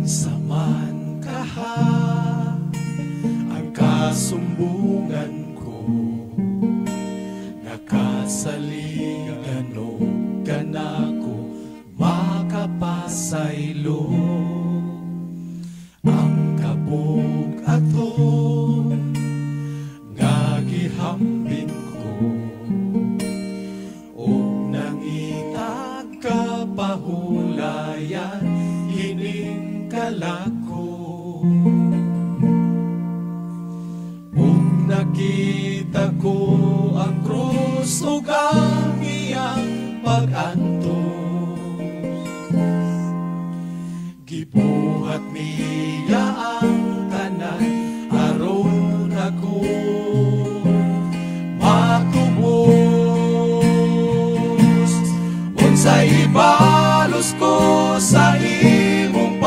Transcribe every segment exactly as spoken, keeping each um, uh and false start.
Unsa man kaha ang kasumbungan ko, nakasaligan o kanako makapasaylo. Ang kabog ato nga gihambing ko, o nangitag kapahulayan hining kalako. Ug nakita ko ang krus ug ang iyang pag-antos, gibuhat niya ang tanan aron ako matubos. Unsay ibalos ko sa imong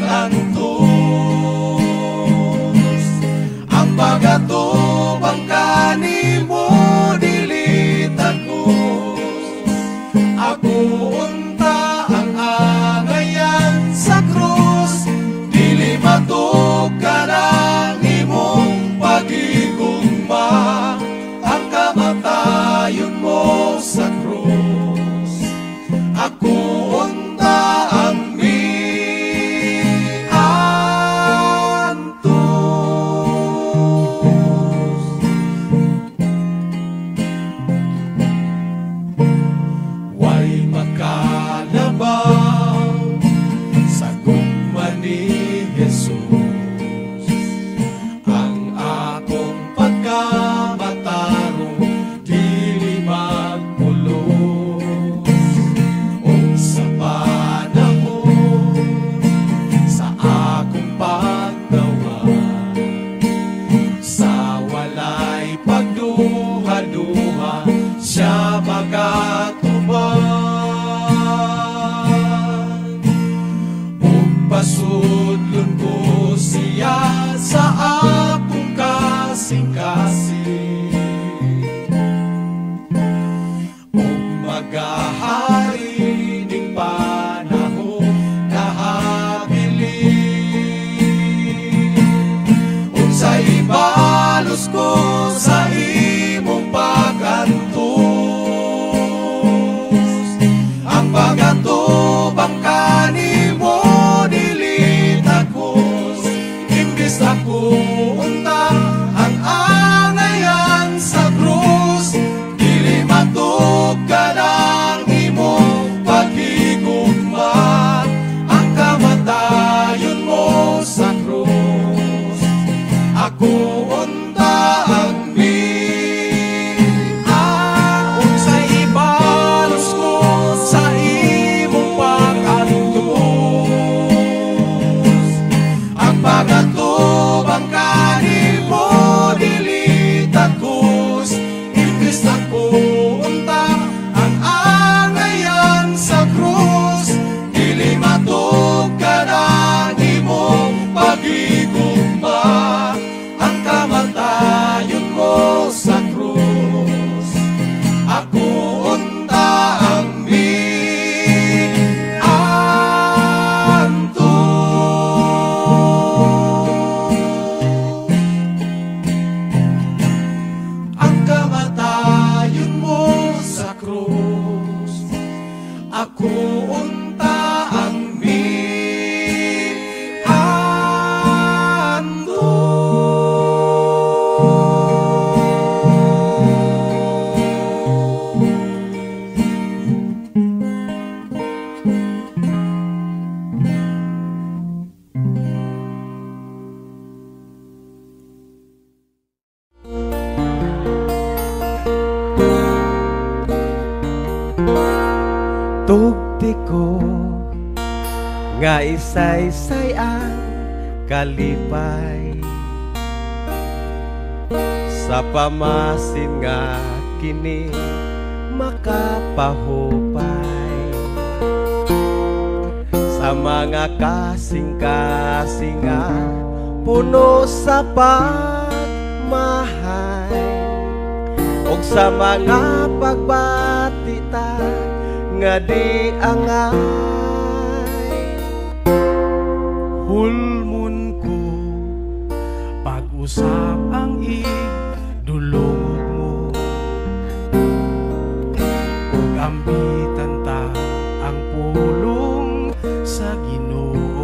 pag-antos, ang pag-atubang kanimo dili tagos. Ako unta ang angayan sa krus, dili matugkan ang imong pag-igugma, ang kamatayon mo sa krus. Ako unta ang miantos. Way makalabaw sa gugma ni Jesus, ang akong pagkamatarong dili magpulos. O sa panahon sa akong paggawa, sa walay pagduha-duha siya magatubang. Ug pasudlon ko siya sa akong kasing-kasing, ug magahari ning panahon nahabilin. Unsay ibalos ko sa imong pag-antos, ang pag-atubang kanimo dili tagos. Imbis ako unta ang angayan sa krus, dili matugkan ang imong pag-igugma, ang kamatayon mo sa krus. Ako unta ang mian. Unsay ibalos ko sa imong pag-antos, ang pag-atubang kanimo dili tagos. Imbis ako unta ang angayan sa krus, dili matugkan ang imong pag-igugma, ang kamatayon mo sa krus. Ako unta ang miantos, ang kamatayon mo sa krus. Ako unta ang tugti ko nga isaysay ang kalipay, sa pamasin nga kini makapahupay, sa mga kasing-kasingan puno sa pagmahay, ug sa mga pagbatita nga di angay. pulmon ko, pag-usap ang igdulog mo, ug ambitan ta ang pulong sa Ginoo.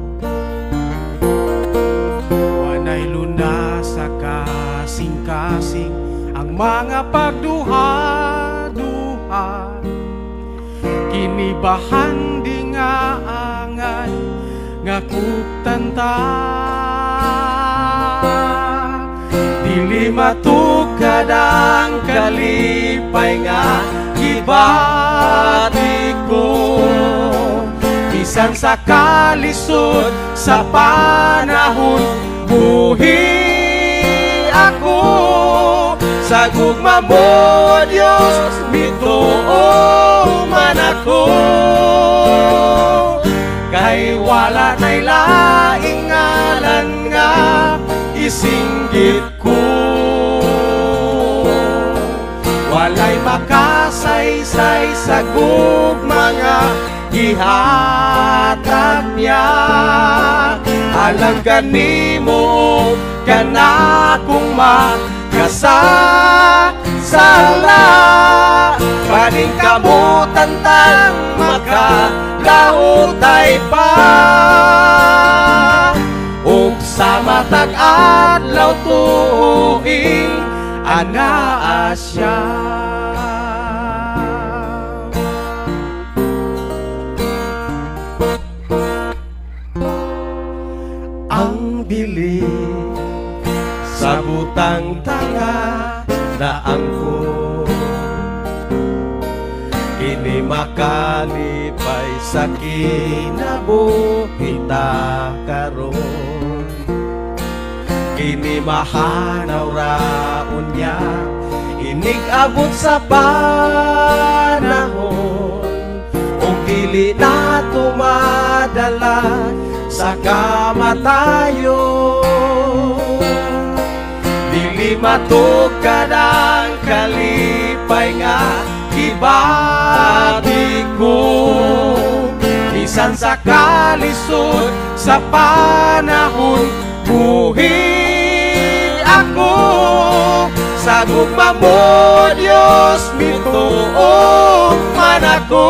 Wanay luna sa kasing-kasing ang mga pagduha-duha, kinibahan di nga angay nga kuptanta, dili matukad ang kalipay nga gibati ko, bisan sa kalisod sa panahon buhi ako, sa gugma mo Diyos mituo man ako, kay wala na'y laing ngalan nga isinggit ko, walay makasaysay sa gugma nga gihatag niya, alang kanimo kana kung makasasala, kaning kamutan tang makalautay pa, ug sa matag adlaw tuig anaa siya. Ang bili sa butang tanga daang ko, kini makalipay sa kinabuhi ta karon, kini mahanaw raon niya inig abot sa panahon, ug dili na tumadala sa kamatayon, dili matukad ang kalipay nga gibati ko, bisan sa kalisod sa panahon buhi ako, sa gugma mo Diyos mituo man ako,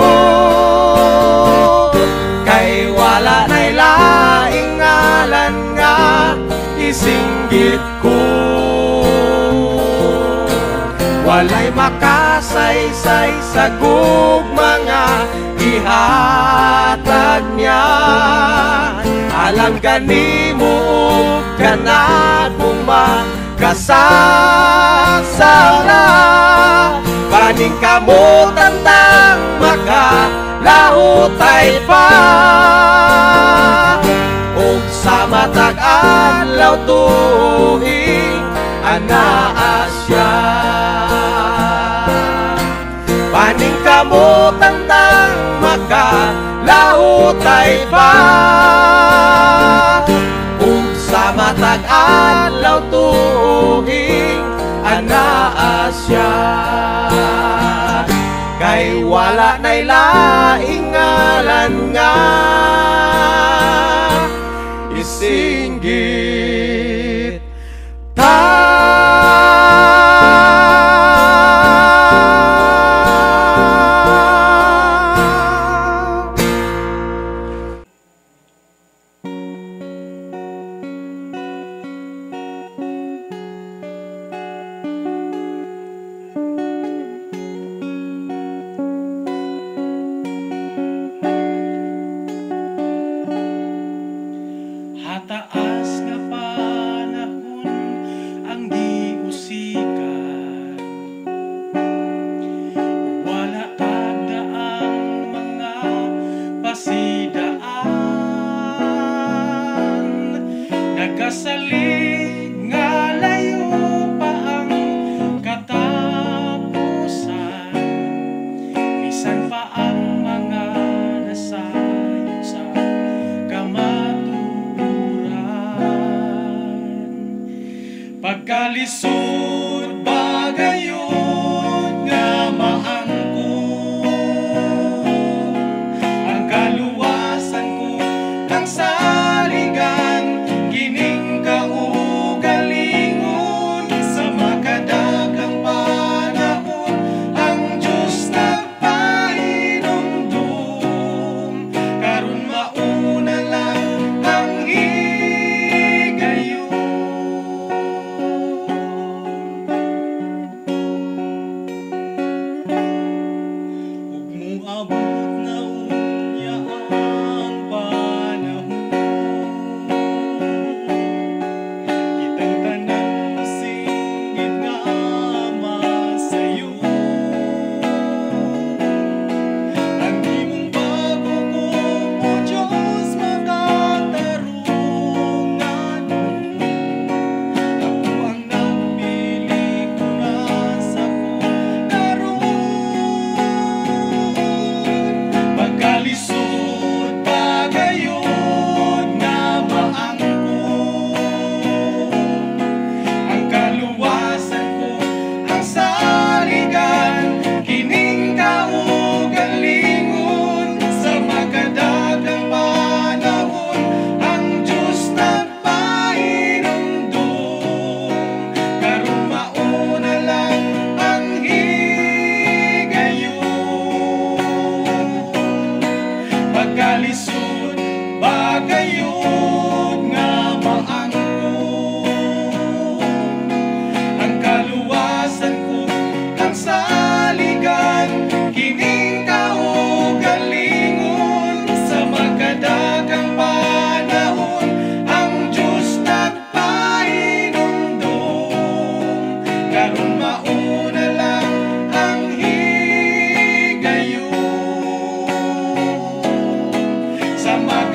kay wala na'y laing ngalan nga isinggit ko, walay makasaysay sa gugma nga ihatag niya, alam kanimo kana kung makasasala, kaning kamutan tang makalautay pa, ug sa matag adlaw tuig anaa siya, paning kamutan tang makalautay pa, ug sa matag adlaw tuig anaa siya, kay wala na'y laing ngalan nga isinggit ta. Hataas nga panahon ang giusikan, wala agdaang mga pasidaan, nagasalig nga layo pa ang katapusan, bisan pa ang mga nasayod sa pagkalisod bagayon nga maangko, ang kaluwasan ko ng sali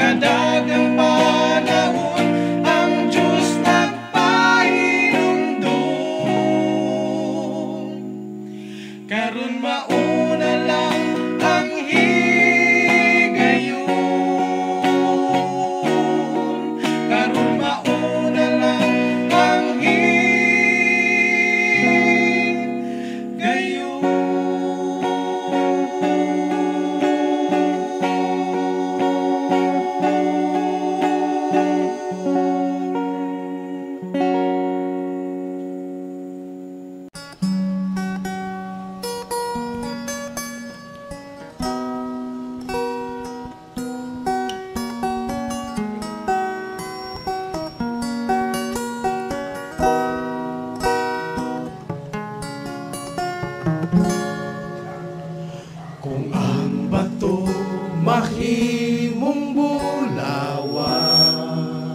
mga dagang panahon ang Diyos nagpahinumdum. Karon mauna lang ang higayon, karon mauna lang ang higayon. Kung ang bato mahimong bulawan,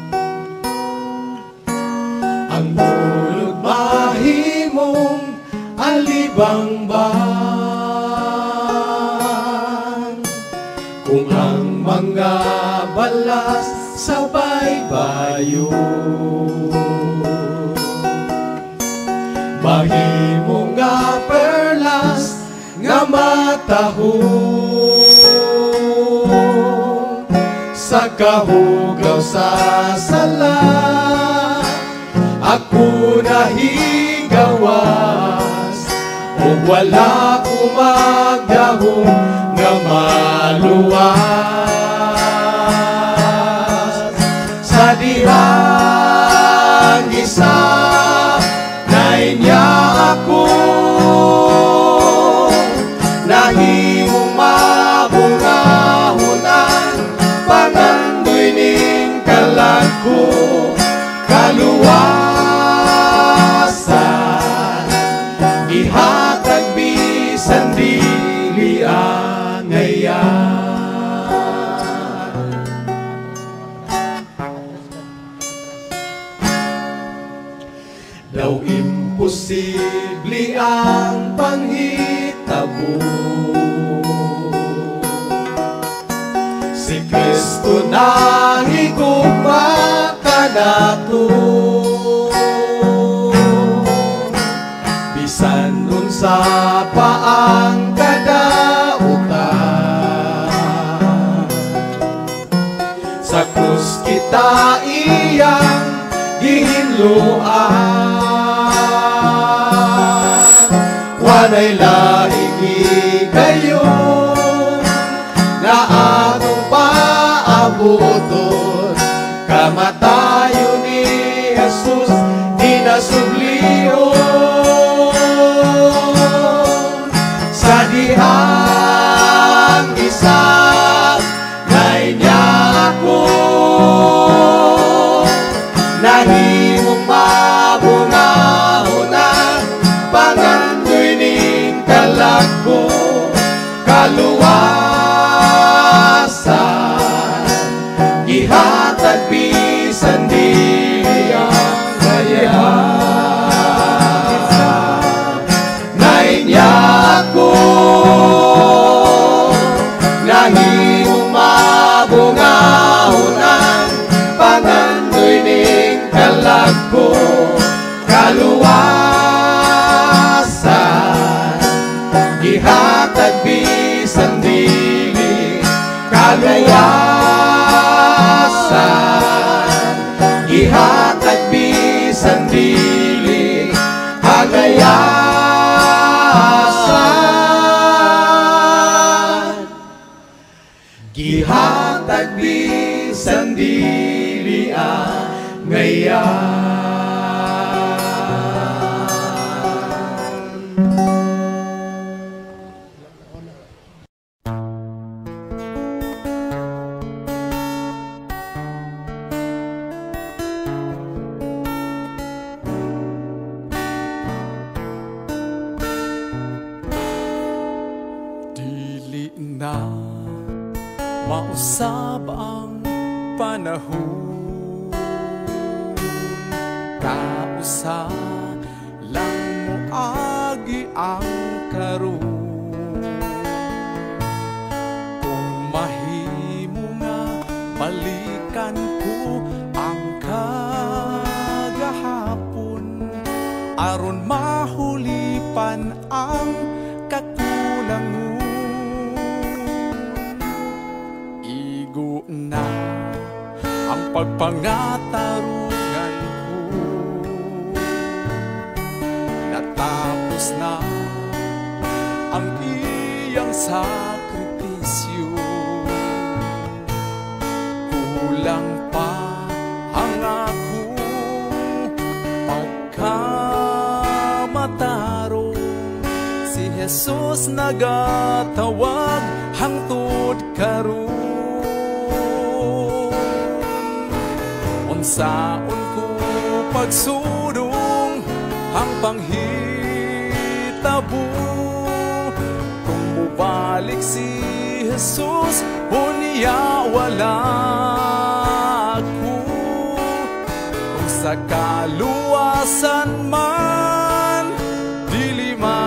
ang bulog mahimong alibangban, kung ang mga balas sa baybayon mahimong nga perlas nga matahong sa kahugaw sa sala, ako nahigawas o wala ko magdahong nga maluwas sa dihang isa na inya ako nahimong mabungahunan pangandoy ning kalagko kaluwasan ihatag bisan dili angayan. Daw imposible ang panghitabo, si Kristo nahigugma kanato, bisan nun sa paang kadautan, sa krus kita iyang gihinluan. Wanay laing higayon na atong paabuton, kamatayon ni Jesus di nasublion sa dihang isa na inya ako nahimong mabungahunan pangandoy ning kalagko kaluwasan ihatag bisan dili angayan. Na inya ako nahimong mabungahunan pangandoy ning kalagko kaluwasan ihatag bisan dili kaluwasan ihatag bisan dili kagayasan gihatag bisan dili angayan. na mausap ang panahon. Kausa lang mo agi ang karon. Kung mahimo nga Balikan ko ang kagahapon aron mahulipan ang kakulangon. Igo na ang pagpangatarungan ko, natapos na ang iyang sakripisyo. Kulang pa ang ako pagkamatarong si Jesus nagatawag hangtod karon. Unsaon ko pagsudong ang panghitabo kung mubalik si Jesus unya wala ako. Kung sa kaluwasan man dili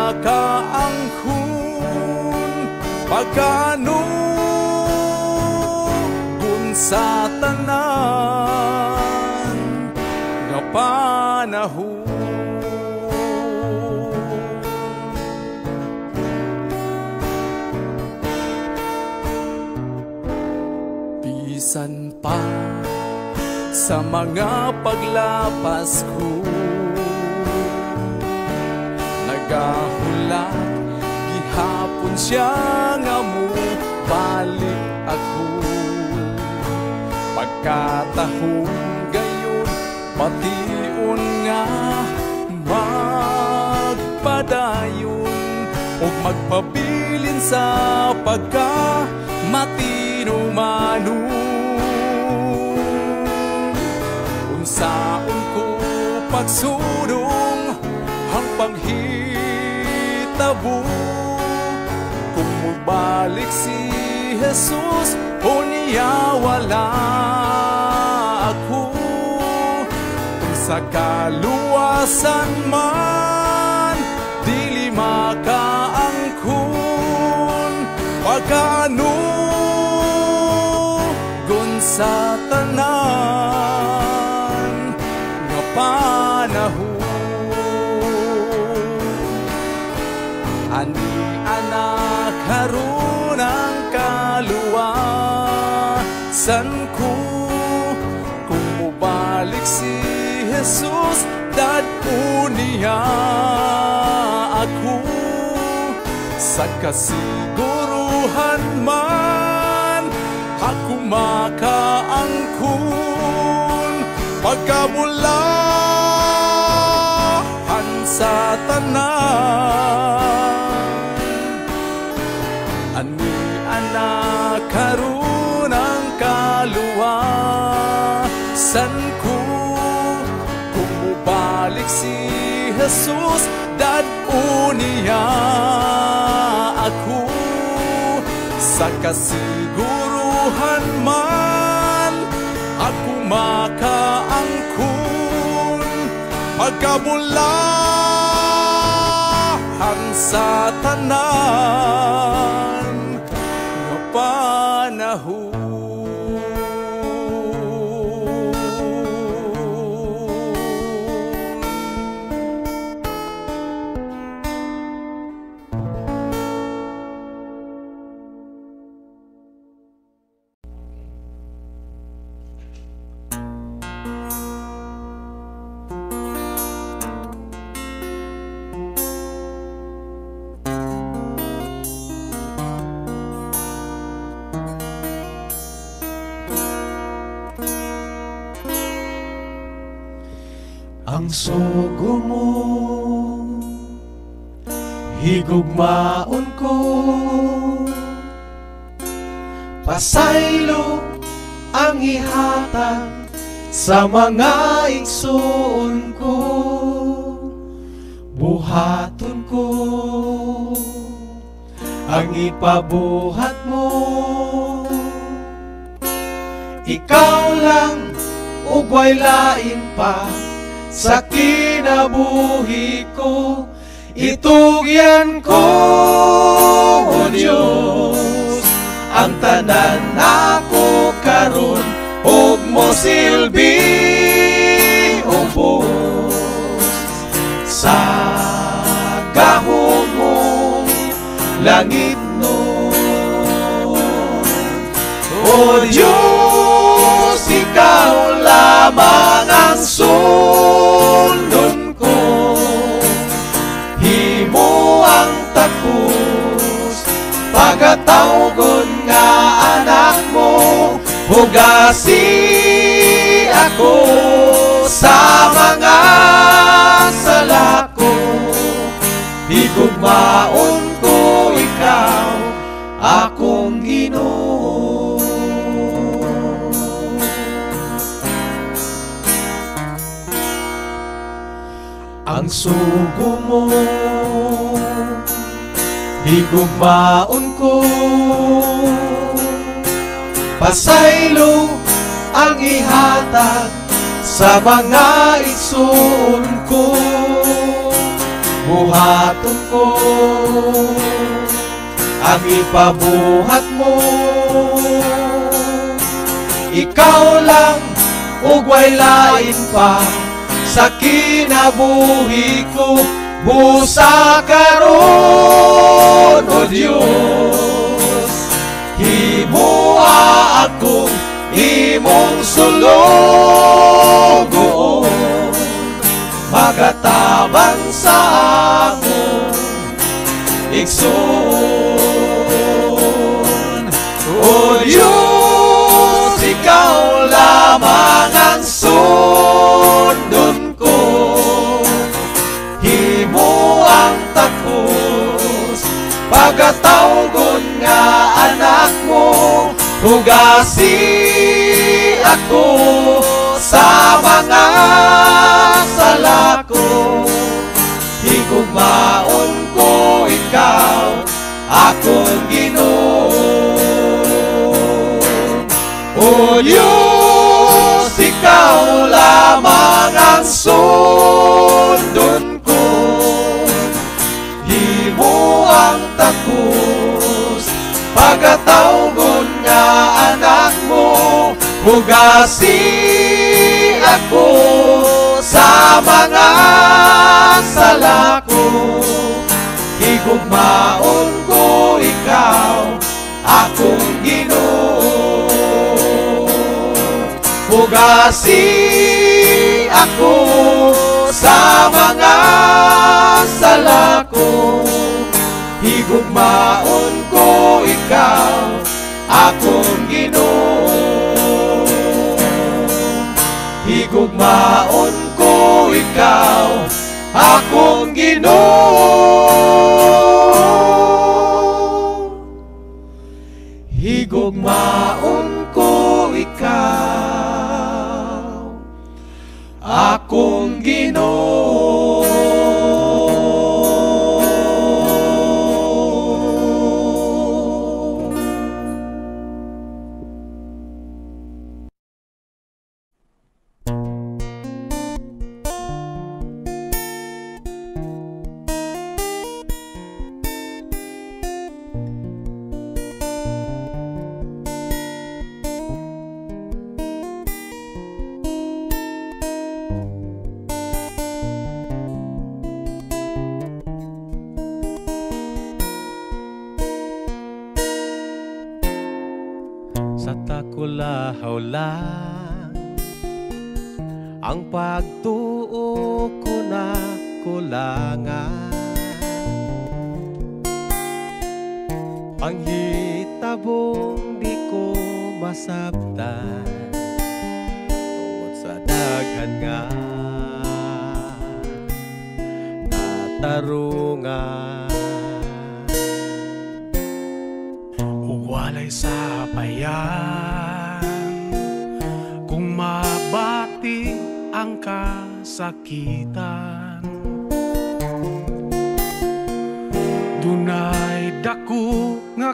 makaangkon, pagkano kung sa tanan nga panahon. Bisan pa sa mga paglapas ko, nagahulat gihapon siya nga mo balik ako. Pagkatahong gayon pation nga magpadayon o magpabilin sa pagka matino manon. Unsaon ko pagsudong ang panghitabo kung mubalik si Jesus unya wala ako. Kung sa kaluwasan man dili makaangkon, pagkano gun sa tanan nga panahon. Ani anak karon ang kaluwasan ko, kung mubalik si Jesus dadto niya ako. Sa kasiguruhan man ako makaangkon, pagkabulahan sa tanan. Ani anak karon ang kaluwasan ko, kung mubalik si Jesus dadto niya ako. Sa kasiguruhan man ako makaangkon, pagkabulahan sa tanan nga panahon. Ang sugo mo higugmaon ko, pasaylo ang ihatag sa mga igsoon ko. Buhaton ko ang ipabuhat mo, ikaw lang ugway lain pa sa kinabuhi ko. Itugyan ko, O Diyos, ang tanan ako karon ug silbi ubos sa gahong mong langit nun. O Diyos, ikaw lamang ang sundon ko, himo ang takos pagatawgon nga anak mo. Hugasi ako sa mga sala ko, higugmaon ko ikaw akong Ginoo. Ang sugo mo higugmaon ko, pasaylo ang ihatag sa mga igsoon ko. Buhaton ko ang ipabuhat mo, ikaw lang ug way lain pa sa kinabuhi ko. Busa karon, O Diyos, himoa akong imong sulugoon, magatabang sa akong igsoon. O Diyos, ikaw lamang ang sundon ko, himo ang takos pagatawgon nga anak mo. Hugasi ako sa mga sala ko, higugmaon ko ikaw akong Ginoo. O Diyos, ikaw lamang ang sundon ko, himo ang takos pagatawgon nga anak mo. Hugasi ako sa mga sala ko, higugmaon ko ikaw akong Ginoo. Hugasi ako sa mga sala ko, higugmaon ko ikaw akong Ginoo. Higugmaon ko ikaw akong Ginoo. Higugmaon ko ikaw akong Ginoo. Sa takulahaw lang ang pagtuo ko na kulangan, panghitabong di ko masabtan tungod sa daghan nga katarungan. Walay sa bayan kung mabati ang kasakitan, dunay dako nga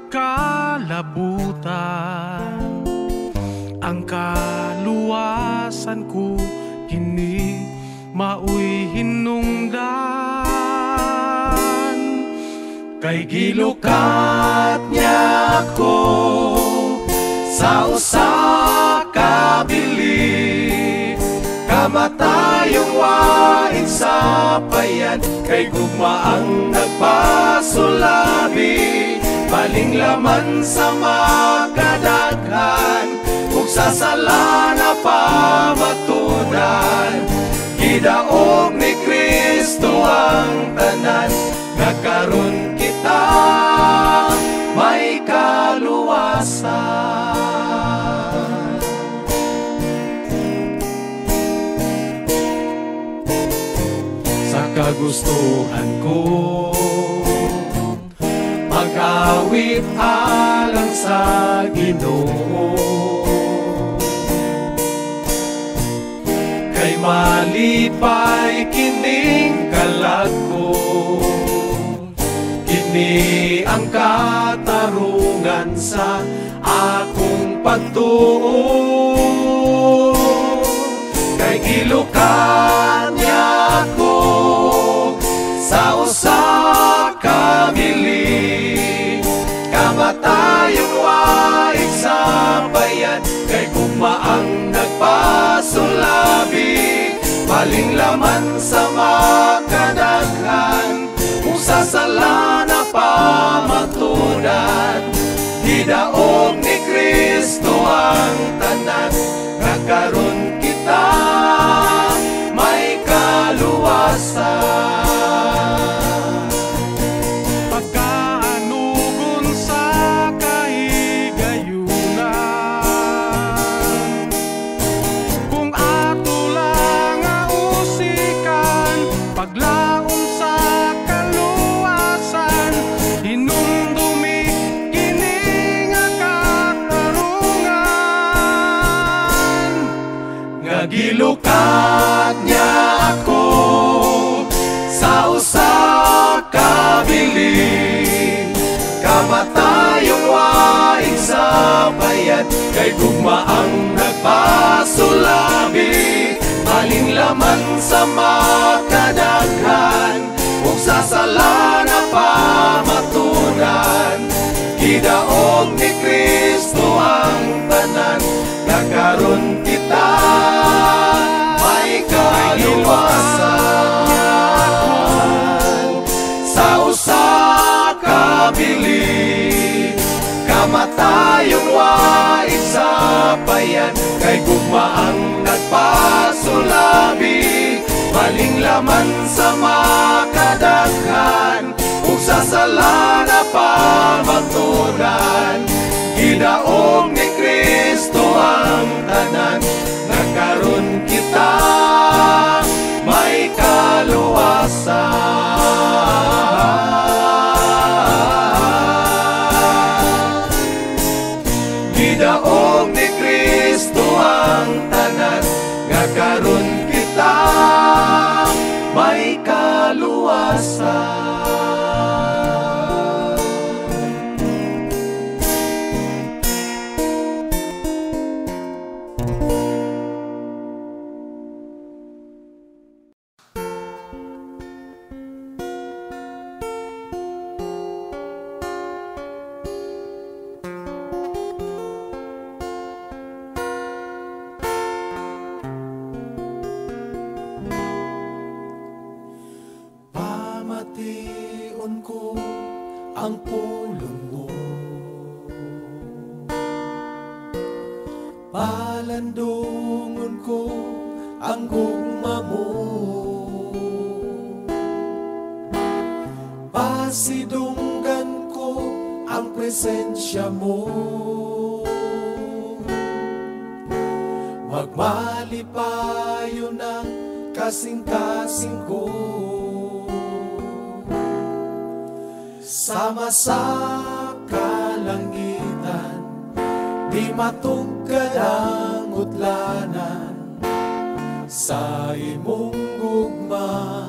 kalabutan, ang kaluwasan ko kini maoy hinungdan. Kay gilukat niya ako sa usa ka bili, kamatayong wain sa payan, kay gugma ang nagpasulabi, baling laman sa makadaghan, ug sa sala na pamatudan. Gidaog ni Kristo ang tanan, nagkaroon kita may kaluwasan. Sa kagustuhan ko mag-awit alang sa Ginoo, kay malipay kining kalag ko, kini ang katarungan sa akong pagtuo. Kay gilukan niya ako sa usa ka bili, kamatayong waig sa bayan, kay gugma ang nagpasulabi, baling laman sa makadaghan, sa sala na pamatudan. Gidaog ni Kristo ang tanan, nagkaroon kita may kaluwasan. Pagkaanugon sa kahigayunan, kung ato lang nga usikan, paglaom sa gilukat niya ako sa usa ka bili, kamatayong waig sa bayan, kay gugma ang nagpasulabi, baling laman sa makadaghan, ug sa sala na pamatudan. Gidaog ni Kristo ang tanan, nagkaroon kita may kaluwasan. Sa usa ka bili, kamatayong waig sa bayan, kay gugma ang nagpasulabi, baling laman sa makadaghan, ug sa sala na pamatudan. Gidaog ni Kristo ang tanan, nagkaroon kita may kaluwasan. Gidaog ni Kristo ang tanan, nagkaroon kita may kaluwasan. Pamation ko ang pulong mo, palandungon ko ang gugma mo, pasidunggan ko ang presensya mo, magmalipayo ng kasing-kasing ko. Sama sa kalangitan, di matugkad ang utlanan, sa imong gugma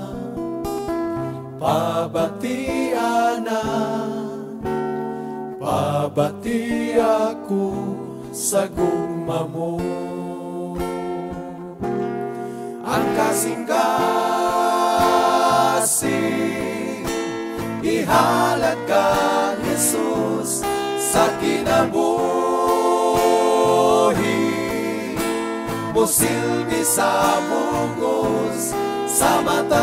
pabatian na, pabati ako sa gugma mo. Ang kasing-kasing ihalat ka, Jesus, sa kinabuhi, Musilbi sa bugos sa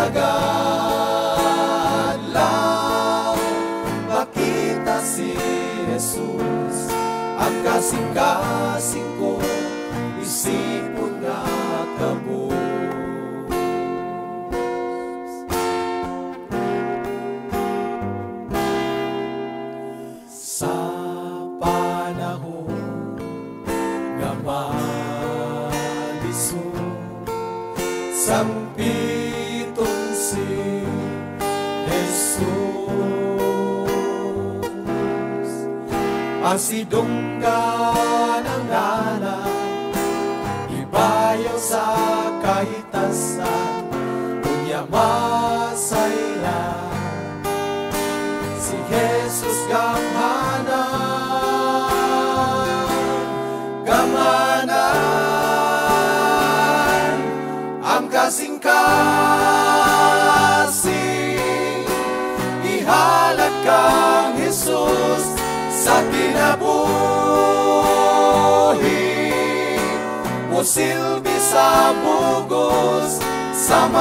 matagal lang. Makita si Jesus, ang kasing-kasing ko, isipon nga kabus. Sa panahon nga sampitong si Jesus, pasidunggan ang nana, ibayaw sa kahitasan, kunya masayla, si Jesus gamanan, gamanan, kasing-kasing, ihalad kang Jesus sa kinabuhi. Musilbi sa bugos sa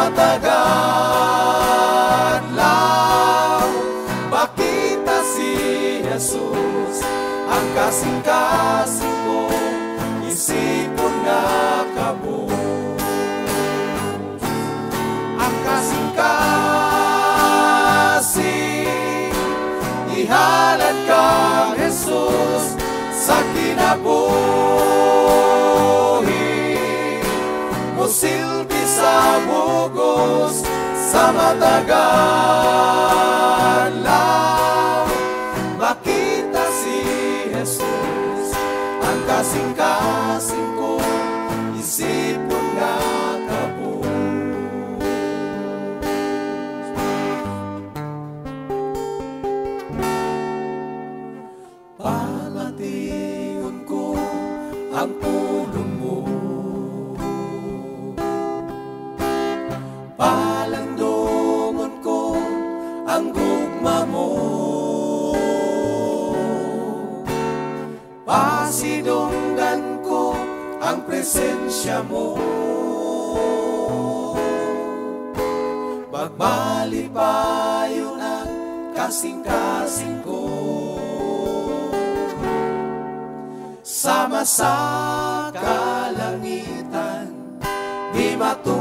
matagal lang. Makita si Jesus, ang kasing-kasing ko, isipon nga kabus. Kasing-kasing, ihalad kang Jesus sa kinabuhi. Musilbi sa bugos sa matagal lang. Makita si Jesus, ang kasing-kasing ko, isipon nga kabus. Pamatiyon ko ang pulong mo, palandungon ko ang gugma mo, pasidunggan ko ang presensya mo, magbalipayon ang kasing-kasing ko. Sama sa kalangitan, di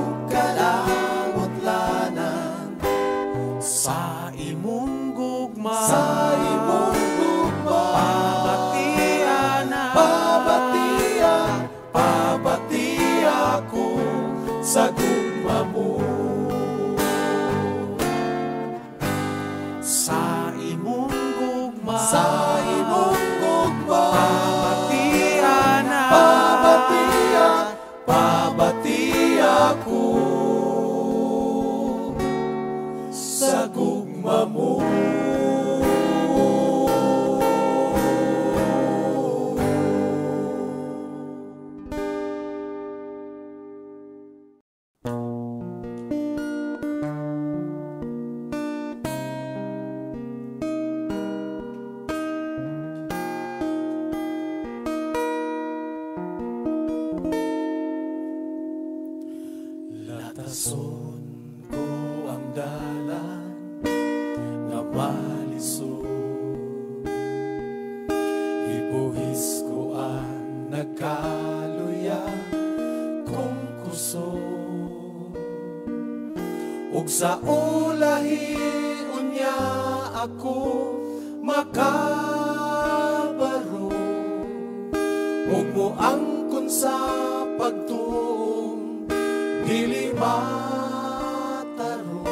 matugkalangot-lanan. Sa imong gugma, sa imong gugma, pabatiana, pabatia, pabatia ko sa gugma mo. Sa imong gugma, sa imong gugma, pabatia, pabatia ko sa gugma mo. Latason ko ang dalan nga malisod, ibuhis ko ang nagkaluya kong kusog, ug sa ulahi unya ako makabaro, ug moangkon sa pagtuong dili mataro,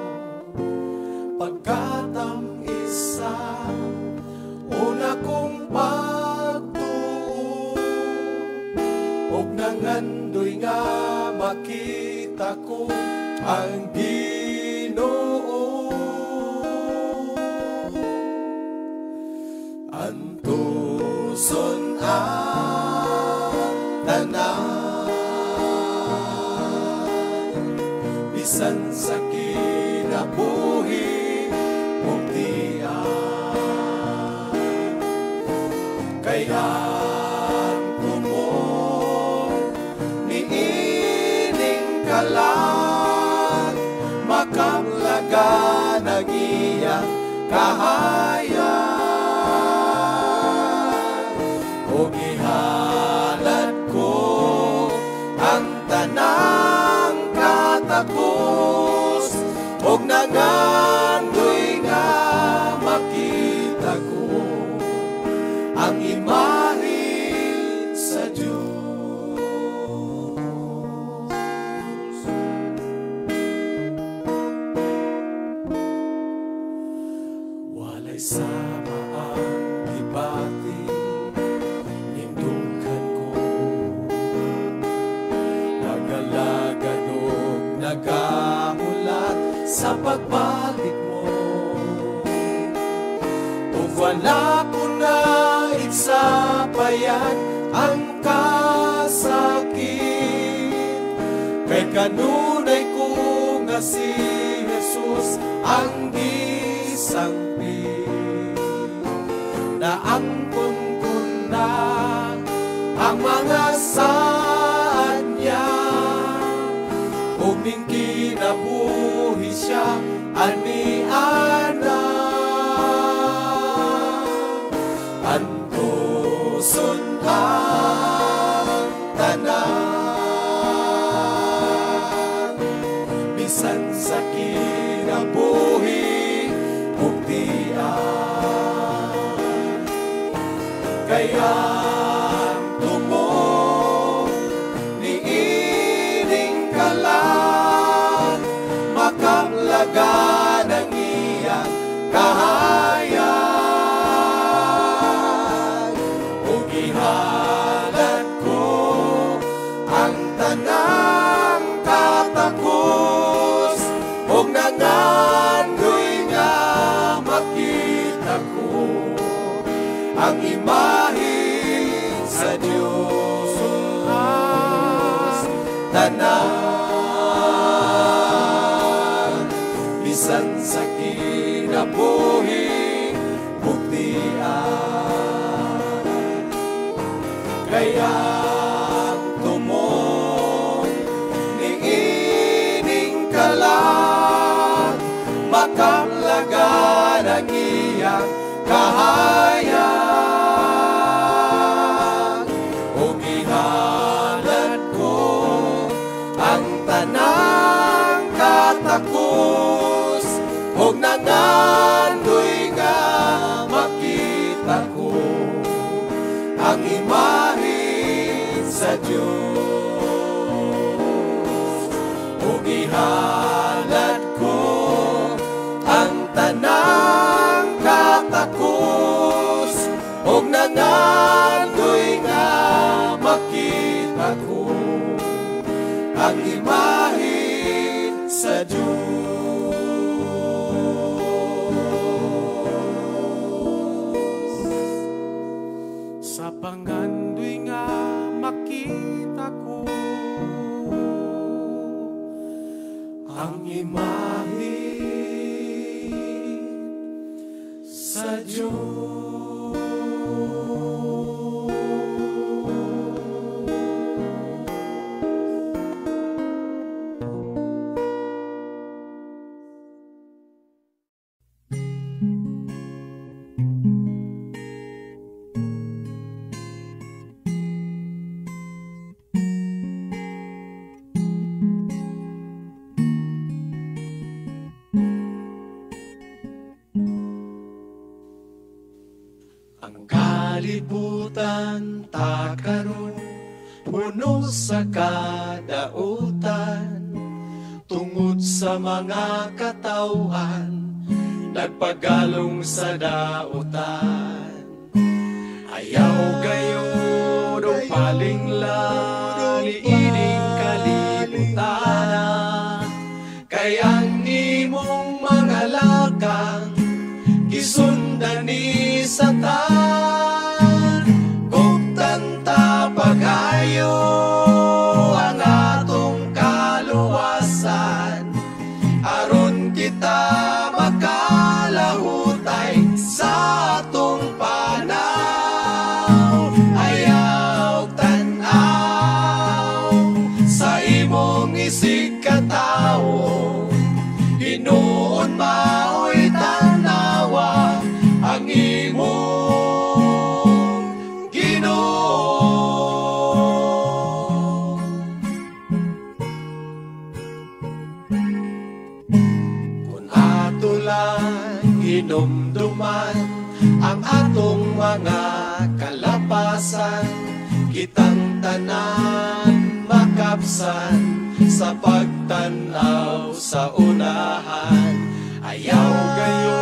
pagkatam isa una kong pagtuo, ug nangandoy nga makita ko ang Ginoo. Antuson ang tanan, bisan sa kinabuhi mugtian, kay ang tumor ni kalat, makaplaga ng iyang kahayag. O gihalad ko ang tanang katakos, og nangandoy nga makita ko ang imahe sa Diyos. Walay sama ang gibati, nindukan ko, nagalagan o nagahulat sa pagbalik mo. O wala ko na itsapayan ang kasakit, kay kanunay ko nga si Jesus ang gisangpit. Naangkon ko na ang mga saan niya, ug ning kinabuhi siya ani ana. Antuson ang tanan, bisan sa kinabuhi ug dian. Kaya tumo ni ining kalat, makaplaga ng iyang kahayag. O gihalad ko ang tanang katakos, og nangandoy nga makita ko ang imahe sa Diyos. Tanan, bisan sa kinabuhi ug dian. Kaya tumon ni ining kalat, makaplaga ng iyang kahayag. O gihalad ko ang tanang katakos, og nangandoy nga makita ko ang imahe sa Diyos. O gihalad ko ang tanang katakos, og nangandoy nga makita ko ang imahe sa Diyos. Sa pangandoy nga makita ko ang imahe sa Diyos. Ang kalibutan takaron, puno sa kadautan, tungod sa mga katawhan, nagpagalong sa dautan. Ayaw gayo do palinglang ni ining kalibutan, kayang imong mga lakang gisundan ni Satan. Kung tanta paghayo ang atong kaluwasan, aron kita makalahutay sa atong panaw. Ayaw tanaw sa imong isig kitang tanan makapsan sa pagtanaw sa unahan. Ayaw gayo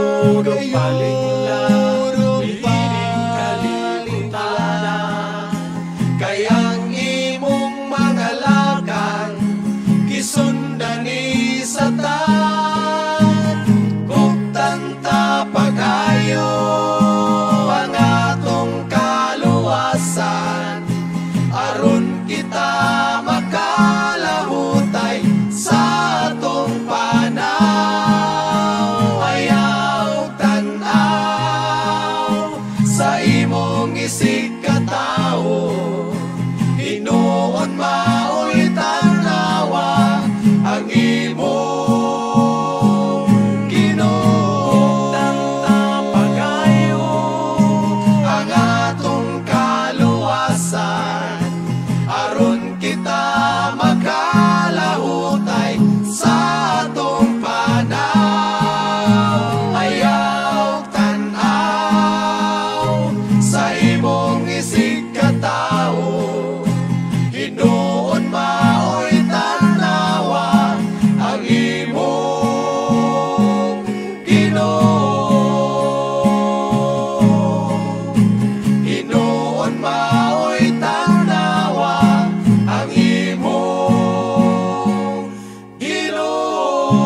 palinglang piling kalimutan, kayang imong mga lakang kisundani sa tan. Kung tanta pag-ayo ang atong kaluwasan, aron kita makalahutay sa atong panaw. Ayaw tanaw sa imong isig katao, hinuon mao'y tanawa ang imong Ginoo. Tanta pag-ayo ang atong kaluwasan, aron kita makalahutay sa atong panaw. Ayaw tanaw sa imong isig katao, hinuon mao'y tanawa ang imong Ginoo. Hinuon mao'y tanawa ang imong Ginoo.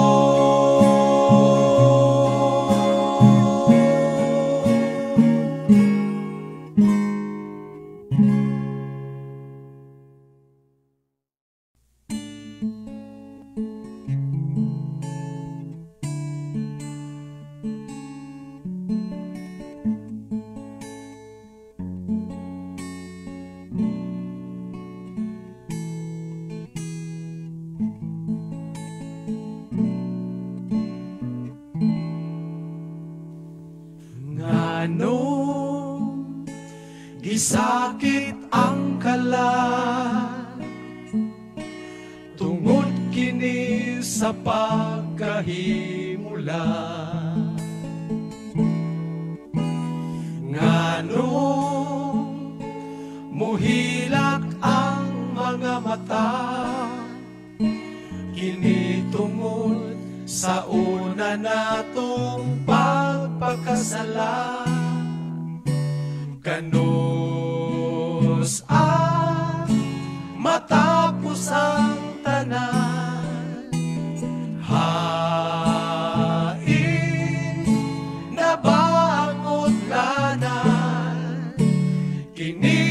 Nganong gisakit ang kalan, tungod kini sa pagkahimulan. Nganong muhilak ang mga mata, kini tungod sa una natong pagpakasala. Kanus at matapos ang tanan, hain na ba ang utlanan, kini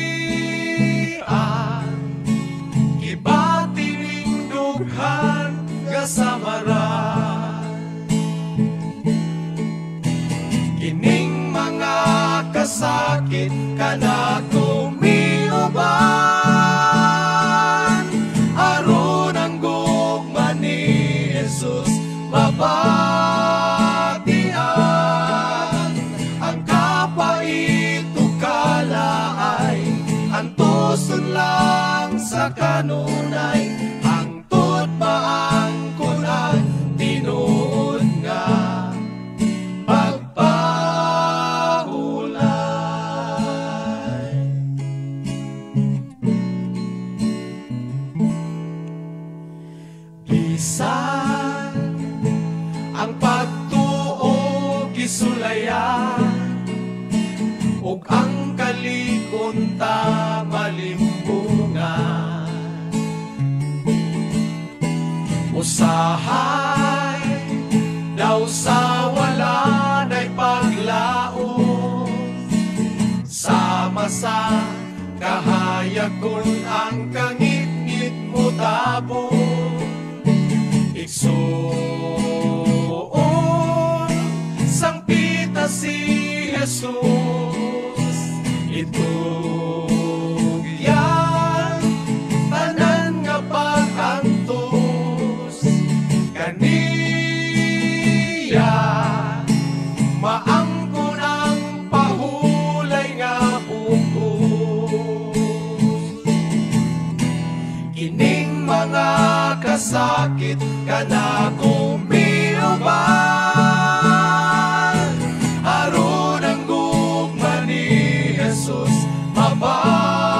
ang gibatining dughan gasamaran. Kining mga kasakit kana kumiuban, aron ang gugma ni Jesus mabatian. Ang kapaitu kalaay, ang tuson lang sa kanunay, ang tut pa ang kunang tinuod nga pagpahulay. Bisan ang pagtuo gisulayan, ug ang kalikon ta malimbungan. Usahay daw sa wala na'y paglaom, sama sa kahayakon ang kangit-ngit mo tabo. Igsuon sang pita si Jesus, itugyan tanan nga pag-antos kaniya, maangkon ang pahulay nga bugos. Kining mga kasakit kana kumiuban, aron ang gugma ni Jesus mabatian.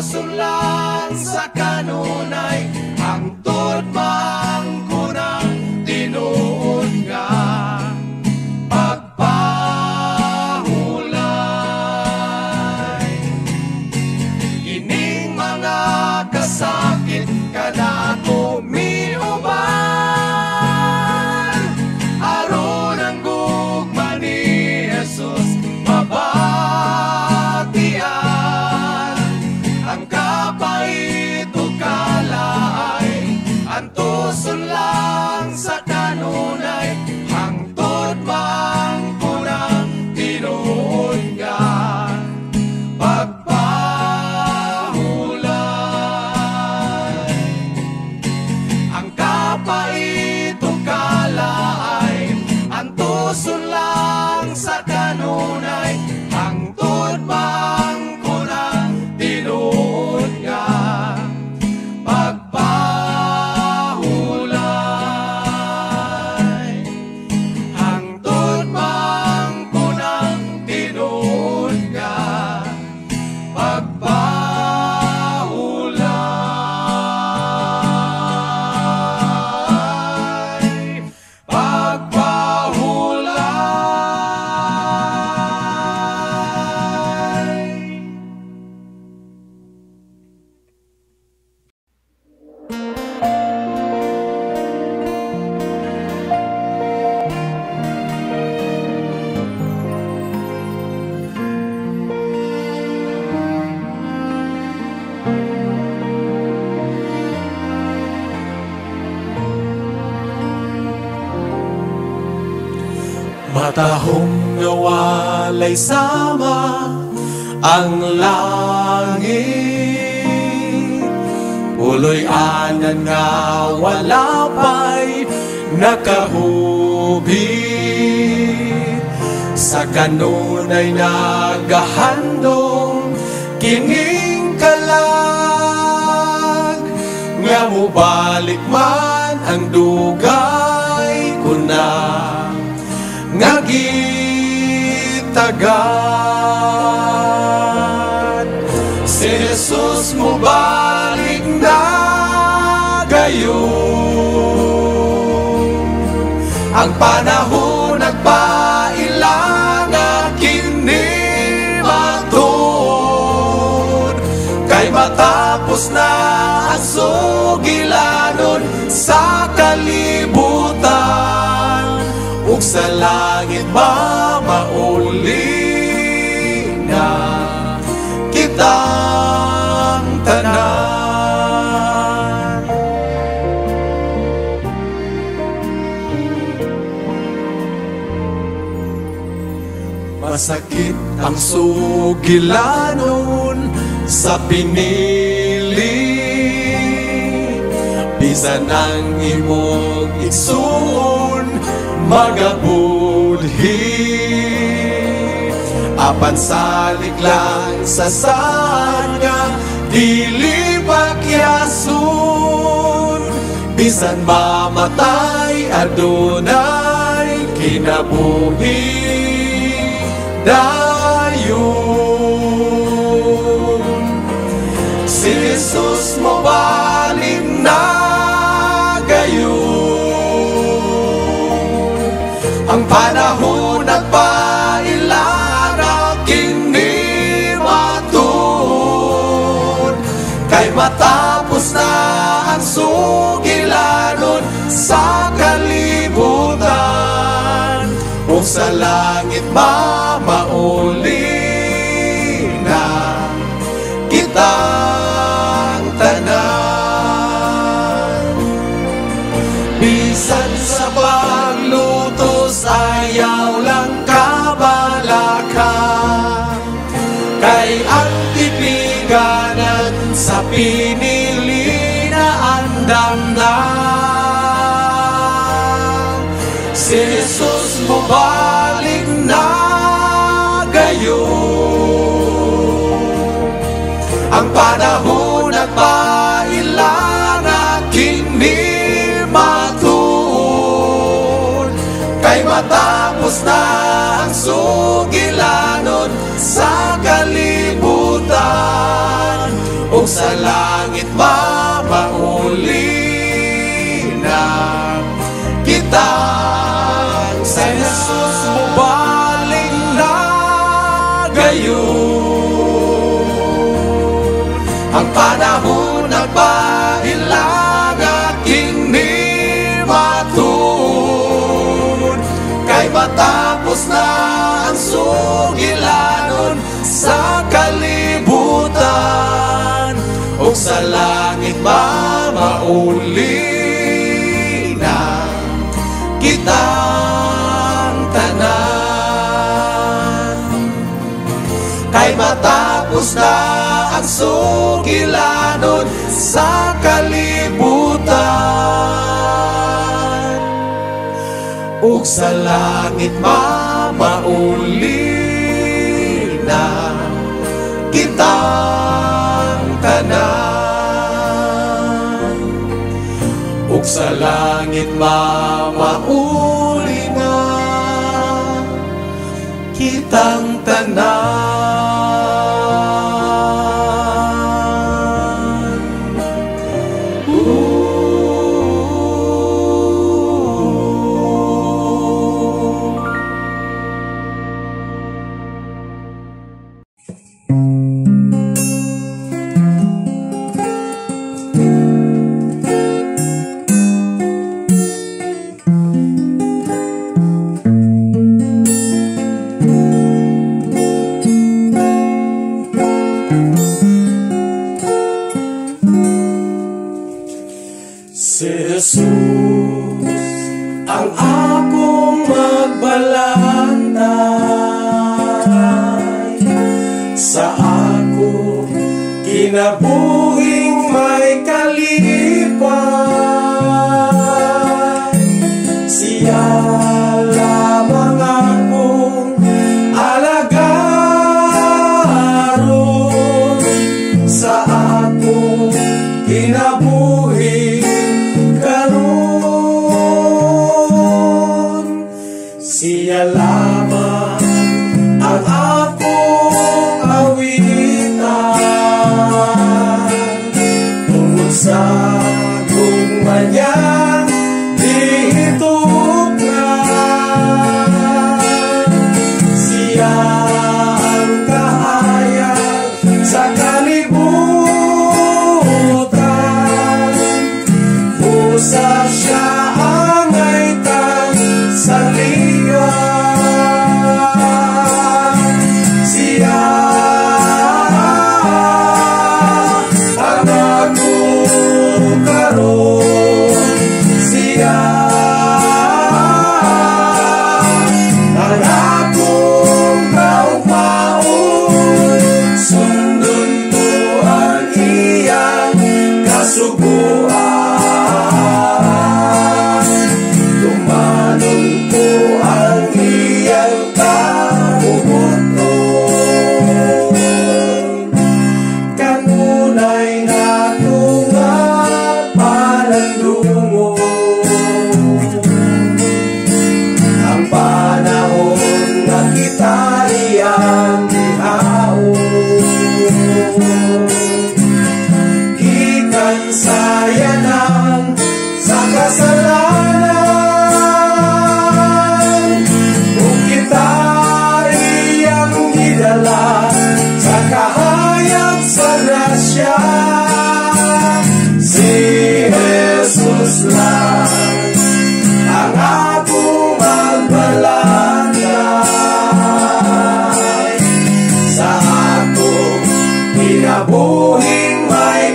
tuson lang sa kanunay, hangtod man ko ng tinuod nga pagpahulay. Ining mga kasakit kanako miuban, aron ang gugma ni Jesus mabatian. Ang kapait ug kalaay, ang tuson lang sa kanunay, hangtod man ko ng tinuod nga pagpahulay. Ang kapait ug kalaay, ang tuson lang sa kanunay, hangtod man ko ng tinuod nga pagpahulay. Hangtod man ko ng tinuod nga pagpahulay. Pagpahulay. Matahong nawalay sama ang langit, uloy anan nga wala pa'y nakahubit. Sa kanunay nagahandong kining kalag, nga mubalik man ang dugay ko na nga gitagat. Si Jesus mo balik na gayon, ang panahon nagpailang nga kini matud, kay matapos na ang sugilanon sa kalibutan, ug sa langit mamauli na kitang tanan. Masakit ang sugilanon sa pinili, bisan ang imong igsuon magabudhi. Apan salig lang sa saan nga dili pakyason, bisan mamatay adunay kinabuhi dayon. Si Jesus mo balik na gayon, ang panahon nagpailang na kini matud, kay matapos na ang sugilanon sa kalibutan, ug sa langit mamauli na kitang tanan. Bisan sa paglutos ayaw lang kabalakan, kay ang tipiganan sa pinili na andam na. Si Jesus mo balik na gayon, ang panahon nagpailang na kini matud, kay matapos na ang sugilanon sa kalibutan, ug sa langit mamauli na kita. Sa Jesus mubaling na gayon, ang panahon nagpahilang at kini matun, kay matapos na ang sugilanon sa kalibutan, ug sa langit mamauli na kitang tanan. Kay matapos na ang sugilanon sa kalibutan, ug sa langit mamauli na kitang tanan. Ug sa langit mamauli na kitang tanan. Si Jesus ang akong magbalantay sa ako kinabuhing may kalipay. Siya lamang akong alagaron sa ako kinabuhing karon. Siya lamang ang akong awitan, tungkol sa kung manyang dituklan. Siya ang kahayag sa kalibutan, usa siya ang aitang sa liga. Siya ang akong karon. Siya ang akong kaugmaon. Sundon ko ang iyang kasuguan. Tumanon ko ang iyang kabubuton. Kanunay na tunga panandungo, ang panahon na kita iyang ihaon. Gikan sayanan sa kasalanan, kung kita iyang gidala sa kahayag sa grasya. Si Jesus lang ang akong magbalantay sa akong kinabuhing may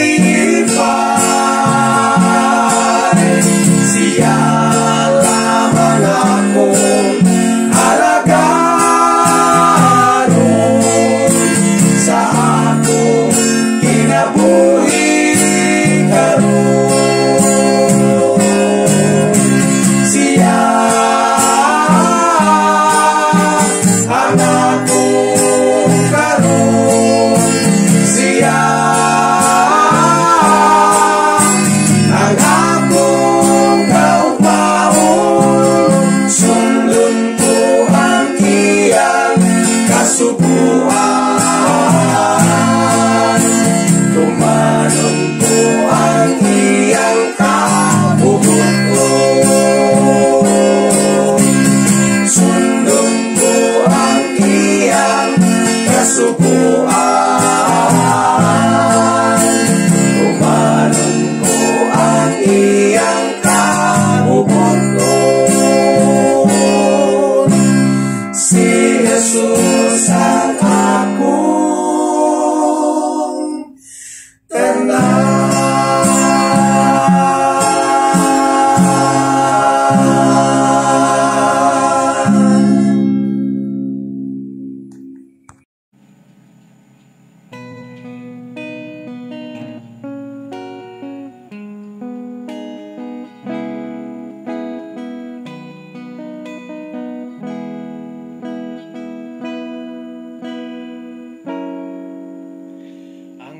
kalipay. Siya lamang akong alagaron sa akong kinabuhing karon. Siya ang akong karon. Siya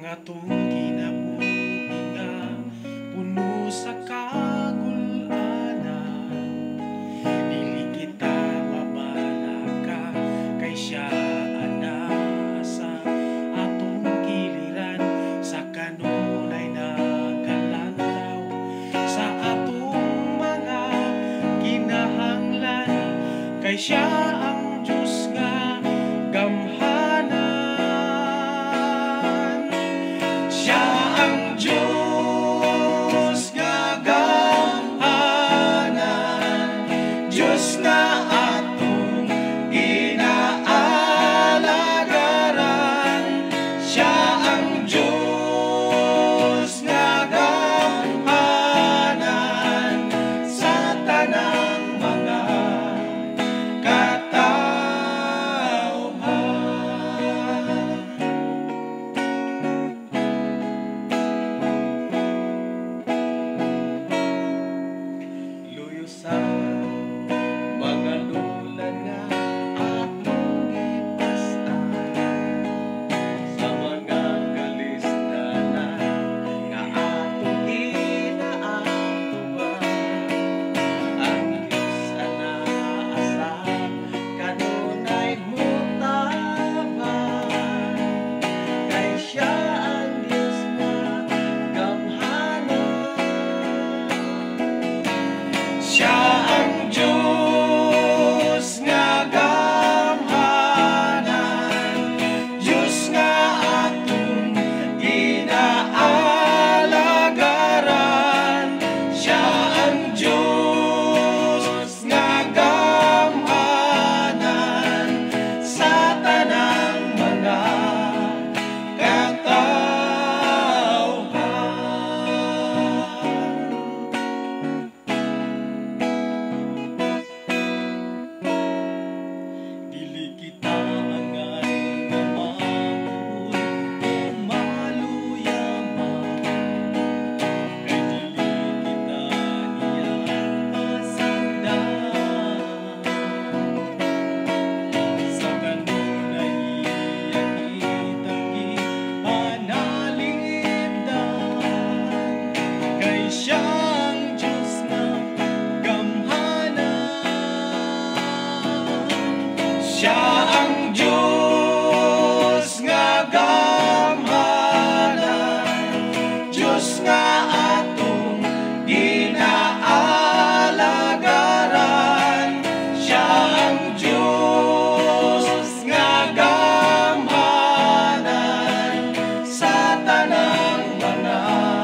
atong kinabuhi nga puno sa kagulanan. Dili kita mabalaka kay siya ana sa atong giliran, sa kanunay nagalantaw sa atong mga kinahanglan. Kay siya ang Diyos nga gamhanan. Siya ang Diyos nga gamhanan, Diyos nga atong inaalagaran. Siya ang Diyos nga gamhanan sa tanang mga sa mga lula nga atong ipastan, sa mga kalistanan nga atong inaatuban. Ang Diyos anaasa kanunay mutaban, kay siya ang Diyos nga gamhanan. Siya ang Diyos nga gamhanan, Diyos nga atong inaalagaran. Siya ang Diyos nga gamhanan sa tanang mga Siya ang Diyos nga gamhanan, Diyos nga atong inaalagaran. Siya ang Diyos nga gamhanan sa tanang mga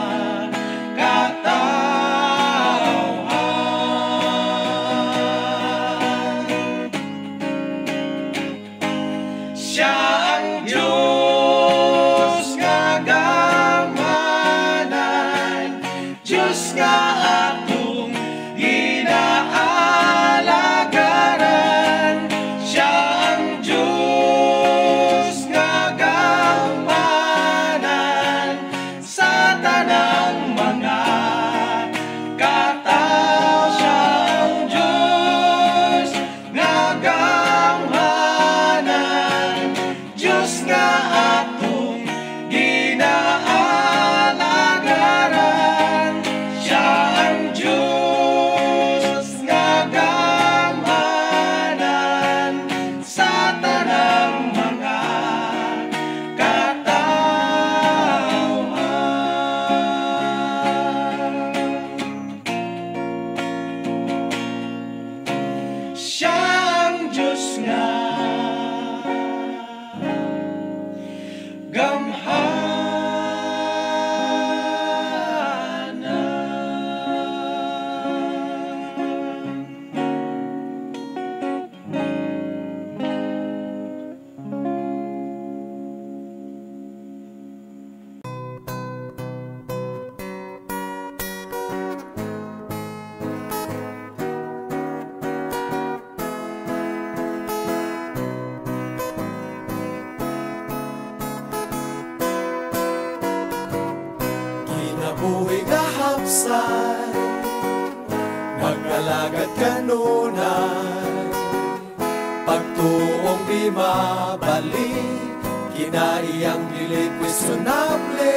siya ang Diyos nga gamhanan, Diyos nga atong inaalagaran. Siya ang Diyos nga gamhanan sa tanang mga katao. Siya ang Diyos nga gamhanan, Diyos nga atong ginaalagaran. Siya ang Diyos nga gamhanan sa tanang mga katauhan. Siya ang Diyos nga gamhanan. Buhay nga hapsay, mag-alagad kanunay, pagtuong di mabalik, kinaiyang dili questionable,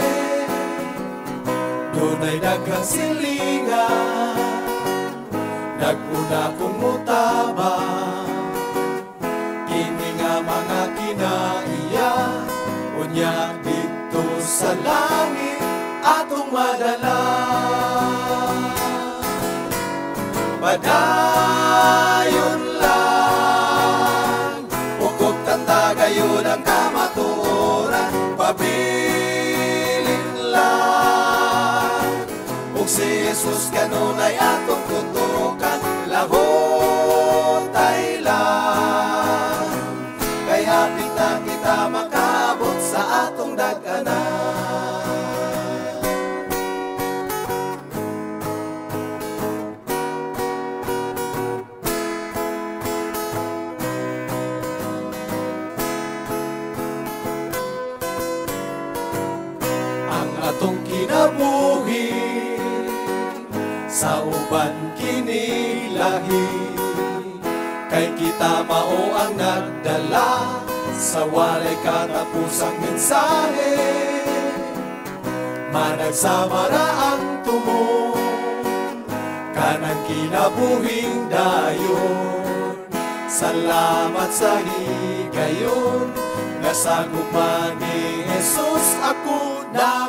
dunay daghang silingan, naguna kong mutabang, kini nga mga kinaiya, unya dito sa langit atong madala. Padayon lang, ukop tanda gayon ang kamatuoran, pabilin lang, ug si Jesus kanunay atong tutukan, lahot ay lang, kay hapit na kita makaabot sa atong dag-anan. Atong kinabuhi sa uban kinilahi, kay kita mao ang nagdala sa walay katapusang mensahe. Managsamara ang tumo kanang kinabuhing dayon, salamat sa higayon nga sagupan ni Jesus ako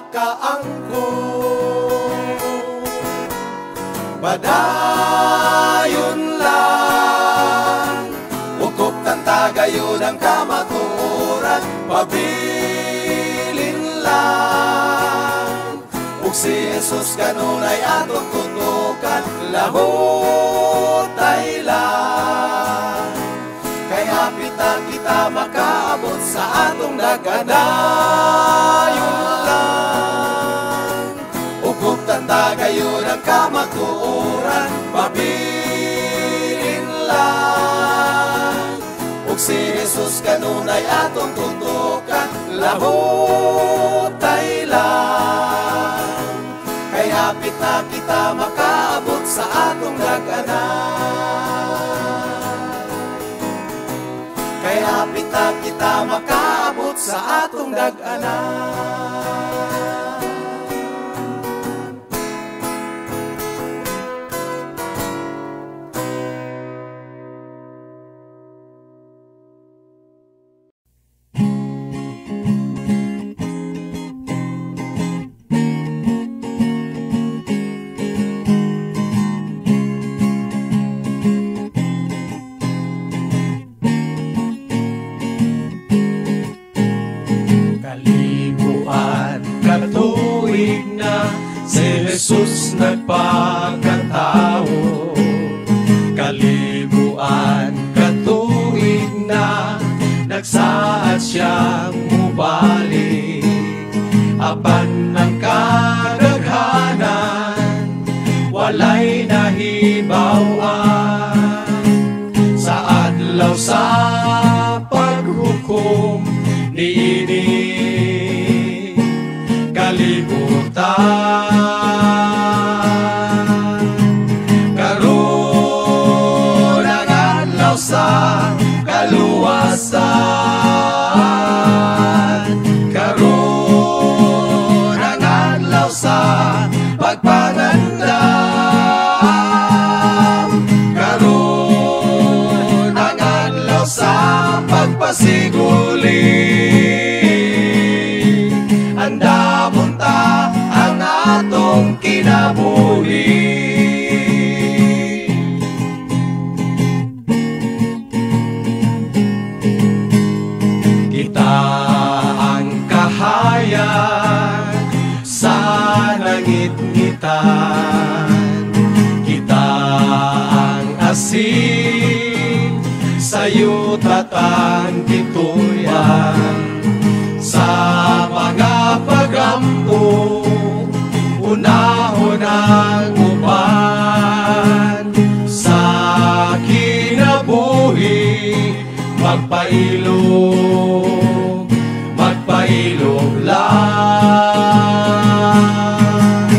nakaangkon. Padayon lang, ukop tanta gayon ang kamatuoran, pabilin lang, ug si Jesus kanunay atong tutukan, lahot ay lang, kay hapit na kita makaabot sa atong dag-anayon lang, ukop tanda gayon ang kamatuoran, pabilin lang, ug si Jesus kanunay atong tutukan, lahot ay lang, kay hapit na kita makaabot sa atong dag-anan, kay hapit na kita makaabot sa atong dag-anan. Jesus nagpakatao, kalibuan katuig na nagsaad siyang mubalik, apan ng kadaghanan walay nahibawan, sa adlaw sa paghukom niini kalibutan. Sa kaluwasan, karon ang adlaw sa pagpangandam, karon ang adlaw sa pagpasiguli, andamon ta ang atong kinabuhi. Sa nangit-ngitan, kita ang asin sa yutatan kituyan, sa mga pagampo unahon ang uban, sa kinabuhi magpailog, magpailog lang,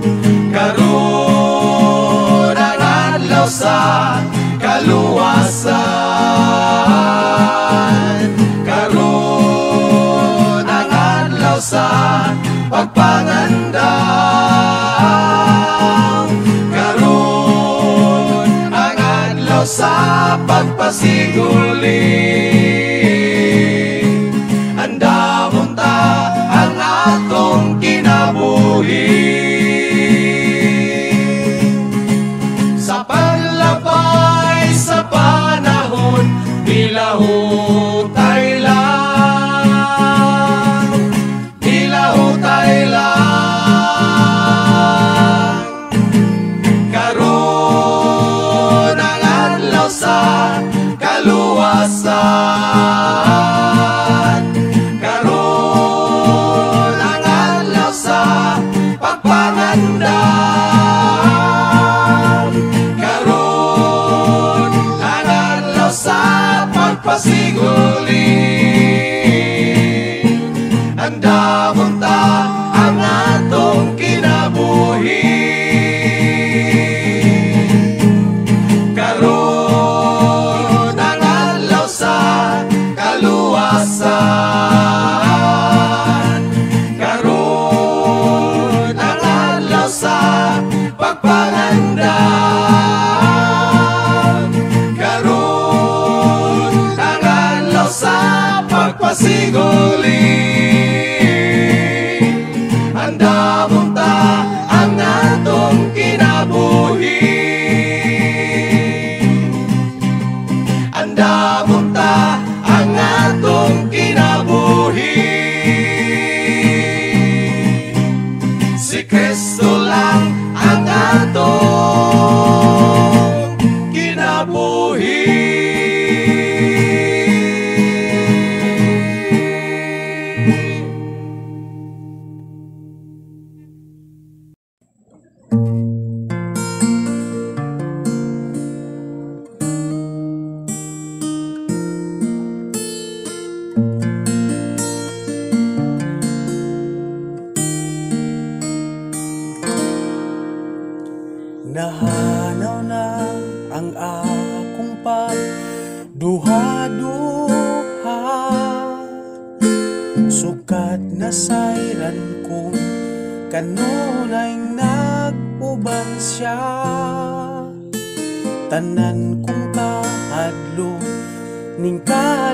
karon ang adlaw sa kaluwasan, karon sa pagpanganda. Karon ang adlaw sa pagpasiguli, andamon ta ang atong kinabuhi. Sa paglabay sa panahon, bilahutay lang, bilahutay lang. Karon ang adlaw sa kaluwasan, karon ang adlaw sa pagpanganda. Karon ang adlaw sa pagpasiguli, andamon ta ang atong kinabuhi. Karon ang adlaw sa kaluwasan, karon ang adlaw sa pagpanganda. Karon ang adlaw sa pagpasiguli, andamon ta ang atong kinabuhi. Andamon ta ang atong kinabuhi. Si Kristo lang ang atong kinabuhi. Nahanaw na ang akong pagduha-duha, sukat na sayran kong kanunay nag-uban siya. Tanan kong kahadlo ning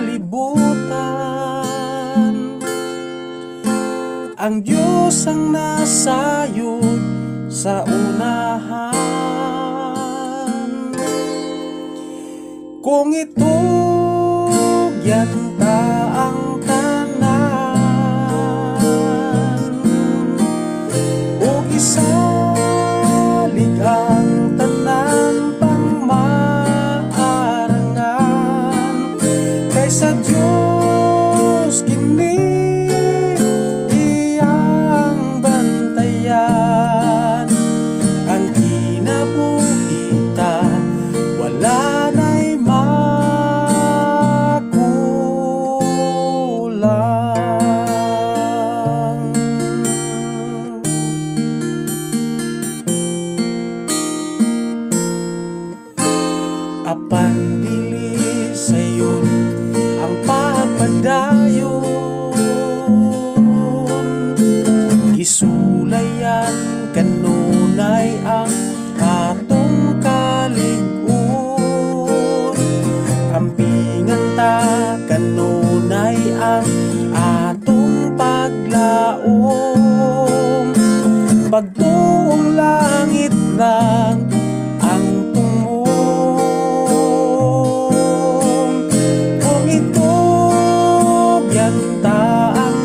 kalibutan, ang Diyos ang nasayod sa unahan. Kung itugyan ta ang tanan, ug isalig ang tanan pang maarangan, kaysa Diyos kini iyang bantayan. Ang kinabuhi wala na'y makulang. Apan dili sayon ang papadayon, gisulayan kanunay ang atong kalig-on. Ampingan ta kanunay ang atong paglaom, pagtuong langit lang ang tumong. Kung itugyan ta ang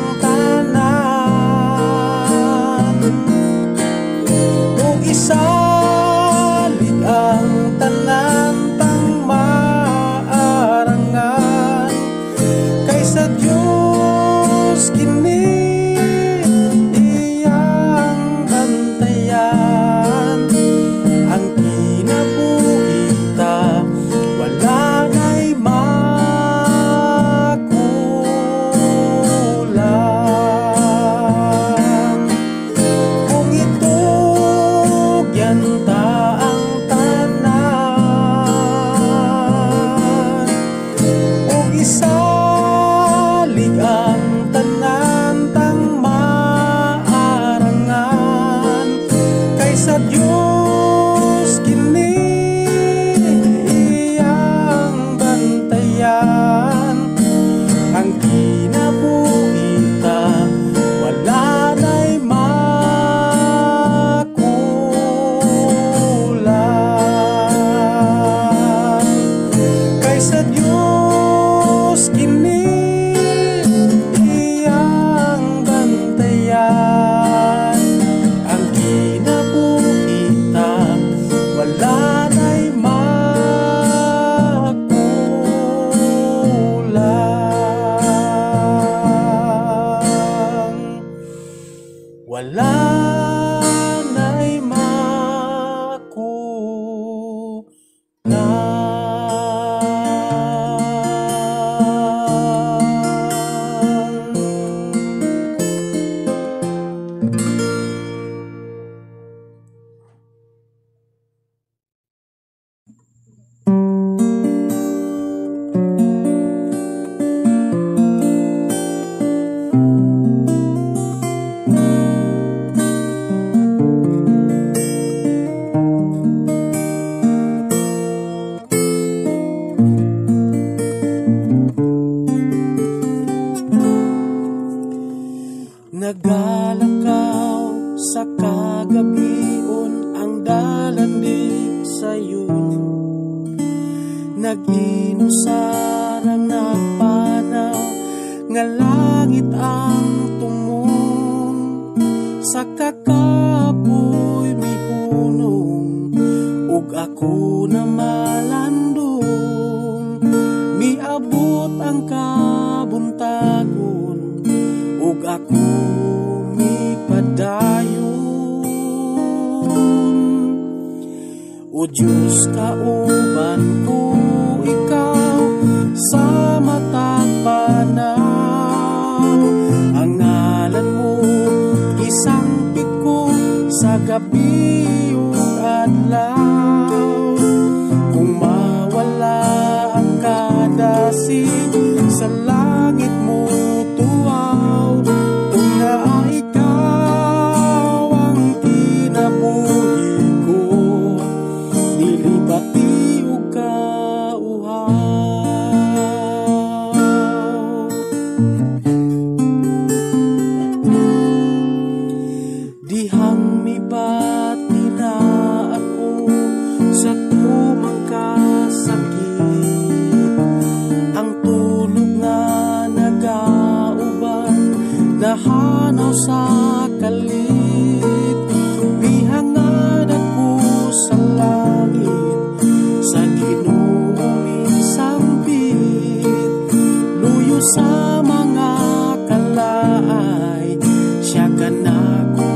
tanan, ug isalig ang tanan pang maarangan, kaysa Diyos kini iyang bantayan. kasalukuyan. Ang kinabuhita wala na'y makulang, wala na'y makulang. Nagalakaw sa kagabion ang dalandig sayon, nag-inusarang nagpanaw nga langit ang tumon, sa kakapoy mihunong ug ako na malandong, miabot ang kabuntagon ug ako mipadayon. O Diyos, kauban ko ikaw sa matag panaw, ang ngalan mo isangpit ko sa gabi ug adlaw. Kung mawala ang kadasig sa langit mo tuaw, kung na ikaw ang kinabuhi ko, nilibati ug kauhaw. Dihang mibati na ako sa tumang kasakit, ang tulog na nagauban nahanaw sa kalit. Bihangad ako sa langit, sa Ginoo misambit, luyo sa mga kalaay, siya ka na kong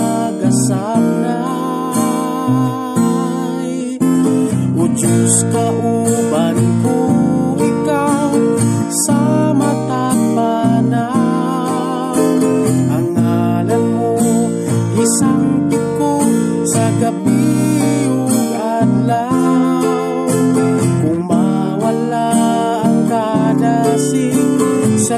nagasanay. O Diyos, kauban ko ikaw sa matag panaw, ang ngalan mo isangpit ko sa gabi ug adlaw. Kung mawala ang kadasig sa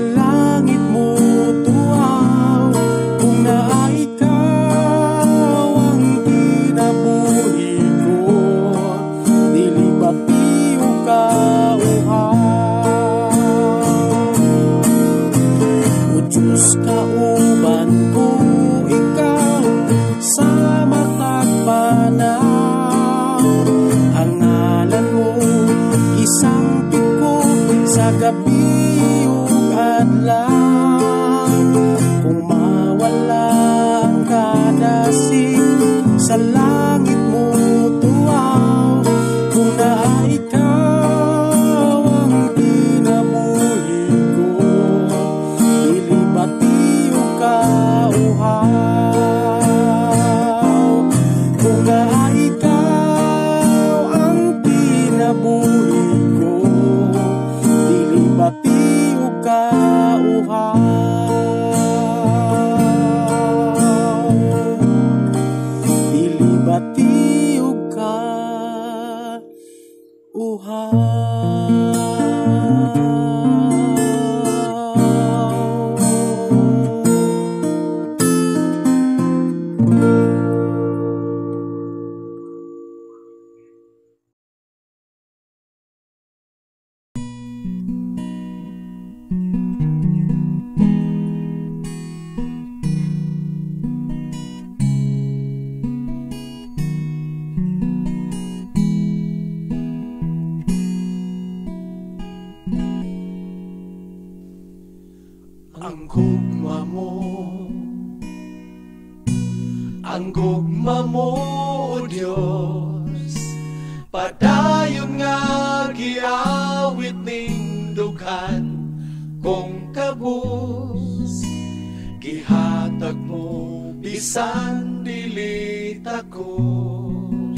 ang gugma mo, O Dios, padayon nga giawit ning dughan kung kabus, gihatag mo bisan dili takos.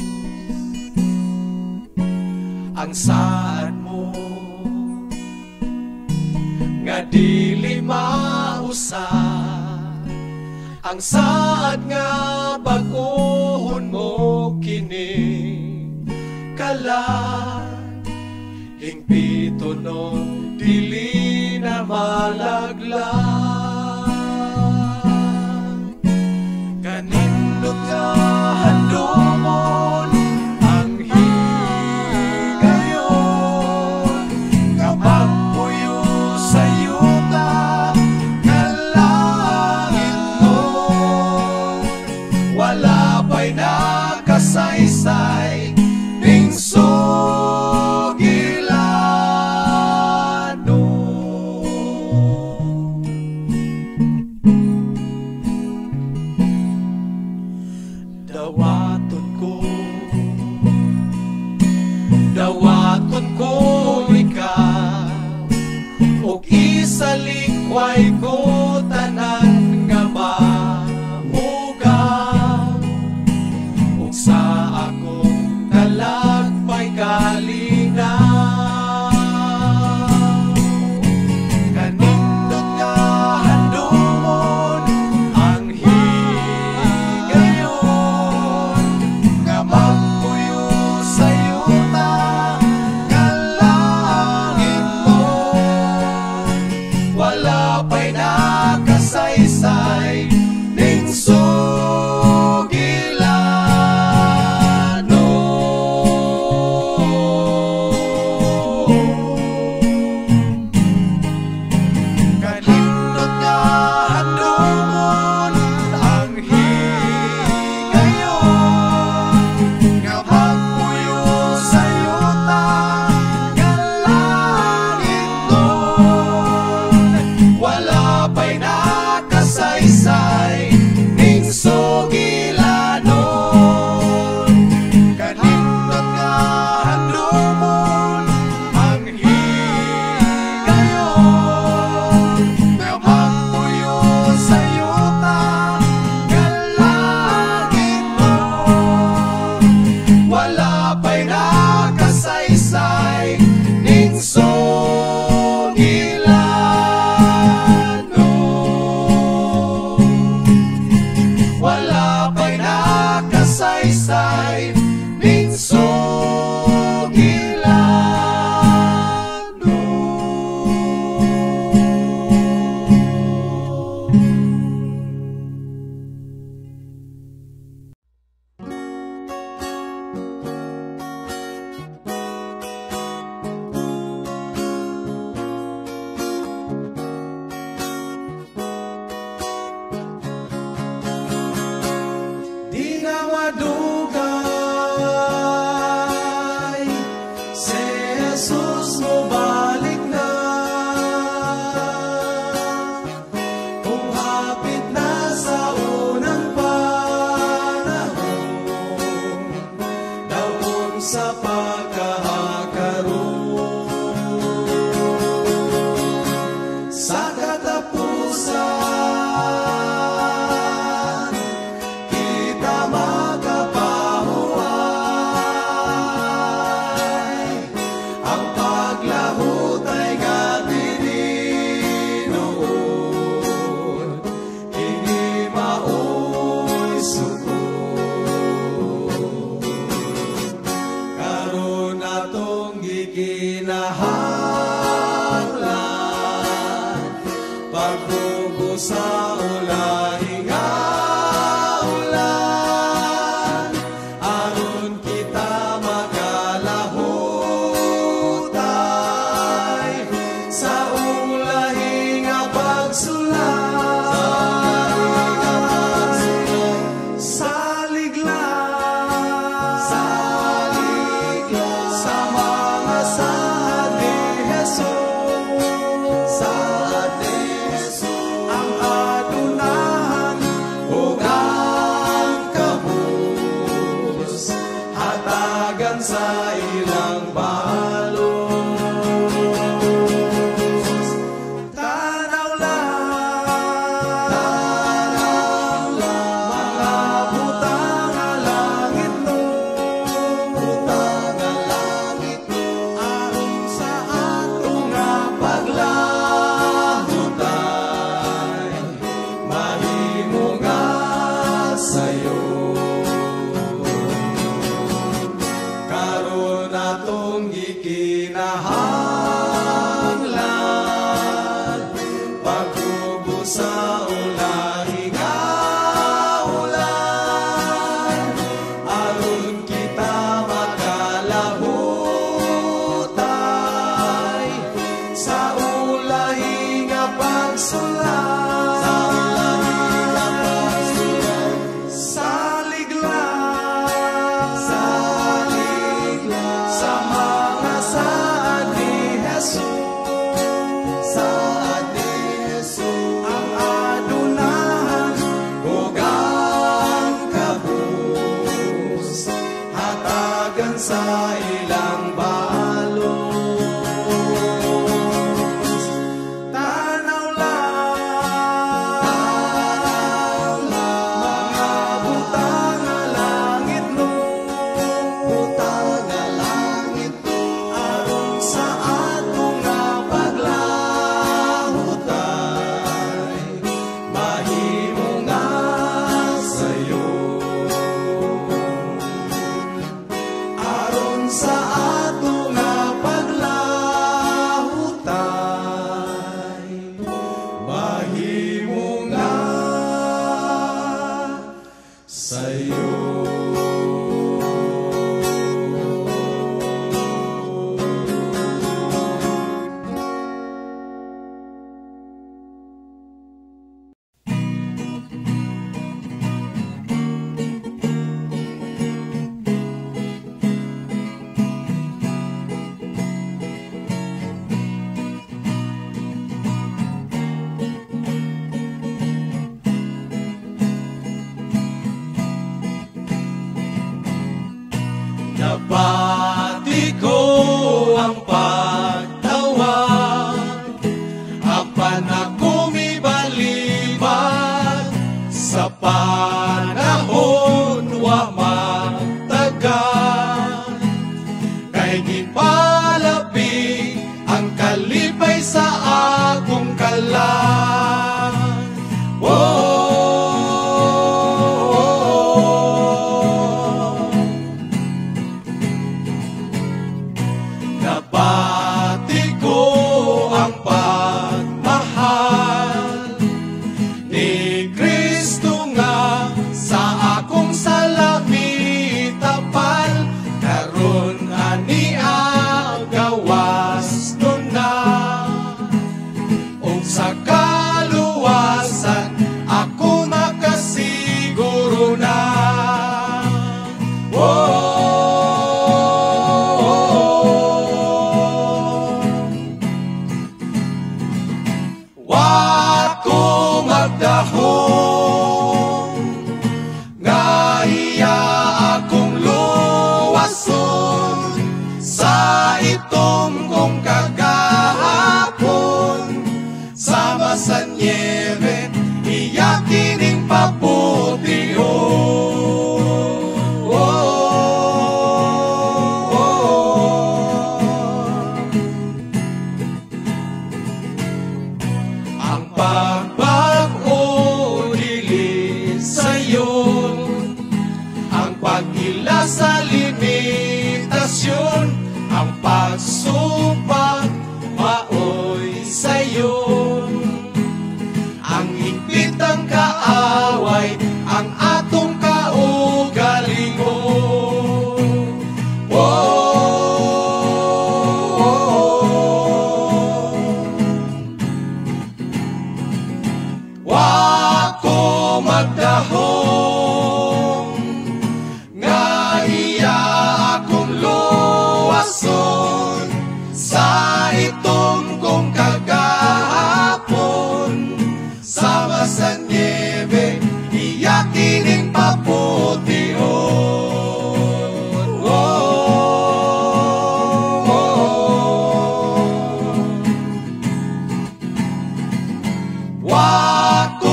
Ang saad mo nga dili mausad, ang saad nga baguhon mo kini kalan, hingpito no dili na malaglag. Kanindot nga handumon ang higayon, kapag puyo sa yuta kalangit mo, wala pa'y nakasaysay ning sugilano. Dawaton ko, dawaton ko ikaw, og isalikway ko tanan nga mahugaw, ug sa akong sa'yo. Nabati ko ang pagtawag, apan ako mibaliban sa panahon wa magtagal. Kay gipalabi ang kalipay sa akong kalan. Oh, sa limitasyon, ang pagsupang maoy sa'yo. Ang higpit ang kaaway, ang atong kaugalingon. Wa ko magdahon sa itong kong kagahapon, sama sa niebe, iyakining papution. Oh, oh, oh. Wa ko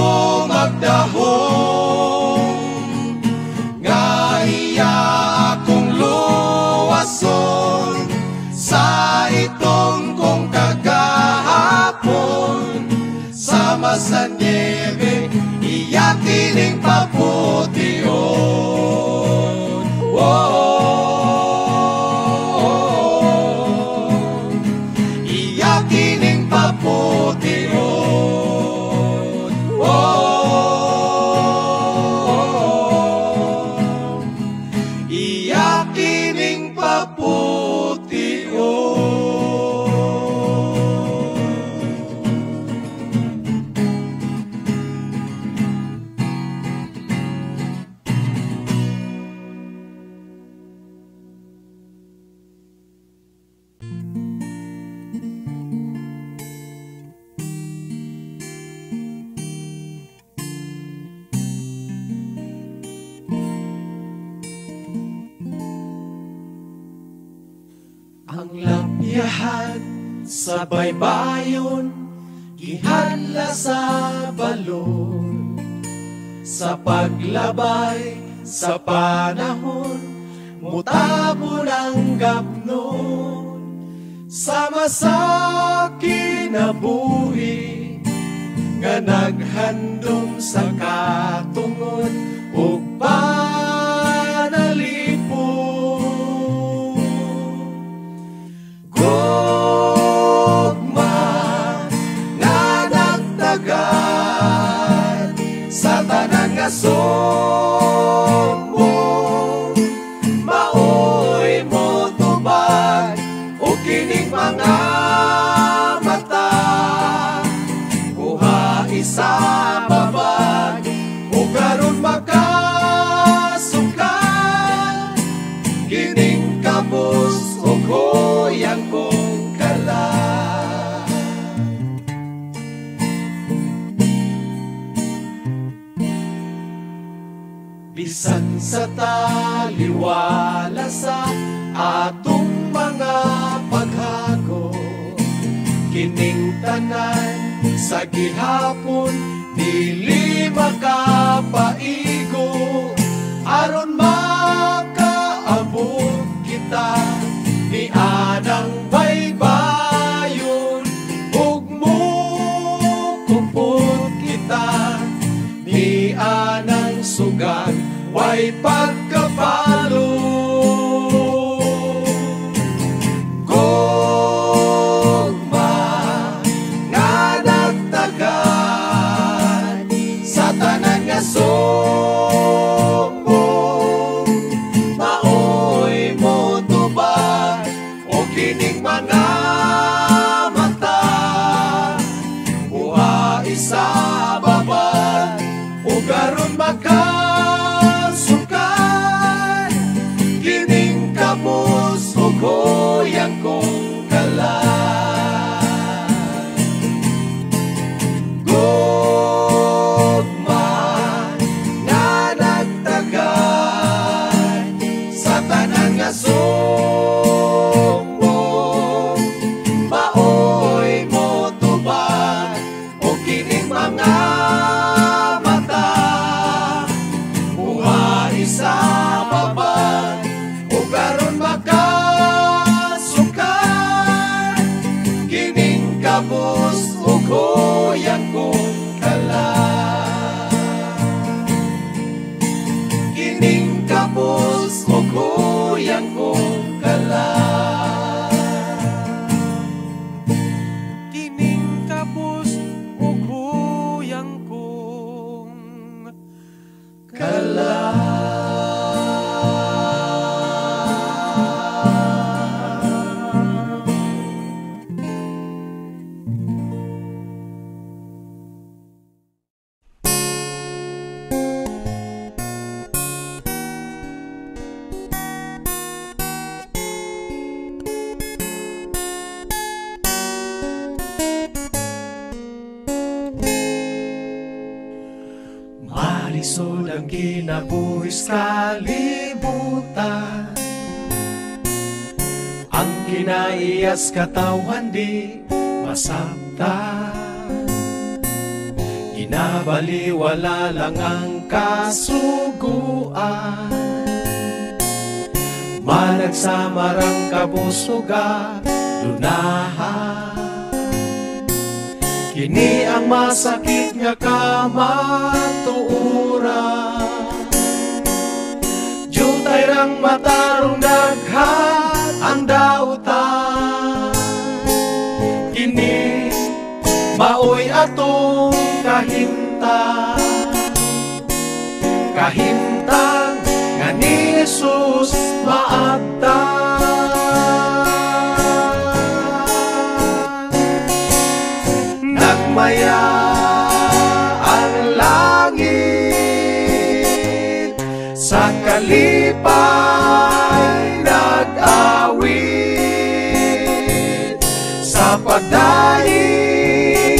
magdahon, nga iya akong luwason sa itong kong kagahapon, sama sa niebe, iyakining papution. Oh, oh, oh. Iyakining papution. Oh, oh, oh. Iyakining papution. Ang lapyahan sa baybayon, gihanla sa balon, sa paglabay sa panahon, mutabon ang gapnon, sama sa kinabuhi, nga naghandom sa katungon ug panalipon. Sa tanan nga so bisan sa taliwala sa atong mga paghago. Kining tanan sa gihapon dili makapaigo, aron makaabot kita ni anang baybayon, ug mukupot kita ni anang sugan way pagkapalo. Gugma nga nagtagan sa tanan nga sumbong, maoy mo tubag o kining mga mata, buhay sa babad o garon makasukan, kining kapos o goyang kong kalan. Gugma nga nagtagan sa tanan nga sumbong, maoy mo tubag o kining mga mata, buhay sa babad o karon makasukan, kining kapos o goyang kong kalan. Kining kapos o goyang kong kalan. Kining kapos o goyang kong kalan. Malisod ang kinabuhis kalibutan, ang kinaiyas katawan di masabtan. Ginabaliwala lang ang kasuguan, managsamarang kabusuga dunahan. Kini ang masakit nga kamatuuran, jutay rang matarong daghan ang dautan. Kini maoy atong kahimtang, kahimtang nga ni Jesus maabtan. Nagmaya ang langit, sa kalipay nag-awit, sa pagdaing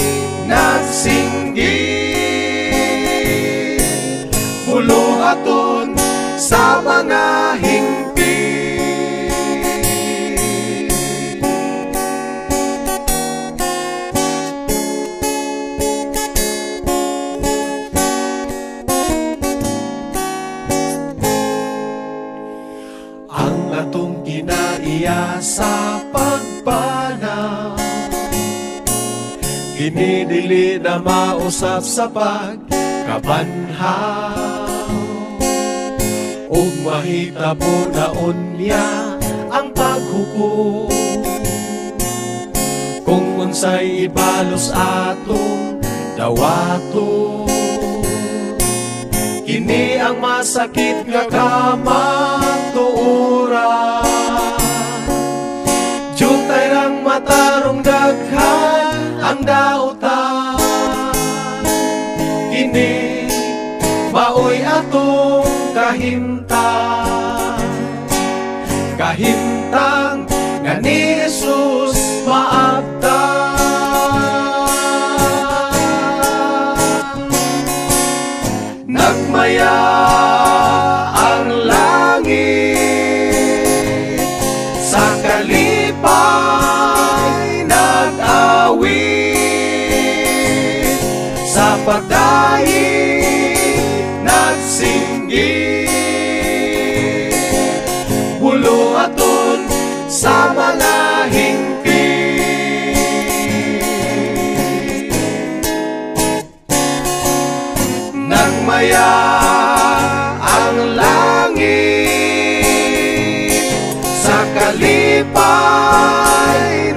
nagsinggit, puluhaton sa mga hingpit. Atong kinaiya sa pagpanaw, kinidili na mausap sa pagkabanhaw, ug mahitabo naon niya ang paghukom, kung unsay ibalos atong dawaton. Kini ang masakit nga kamatuuran, jutay rang matarong daghan ang dautan. Kini maoy atong kahimtang, kahimtang nga ni Jesus maabtan. Nagmaya pa'y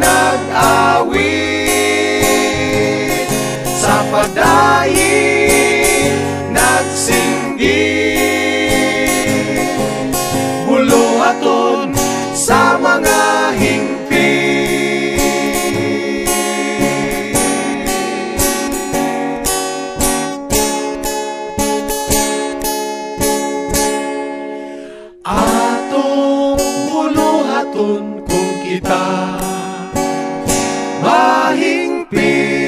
nag-awit, sa padayin nagsinggit, buluhaton sa mga hingpit. Atong buluhaton kung kita mahingpit.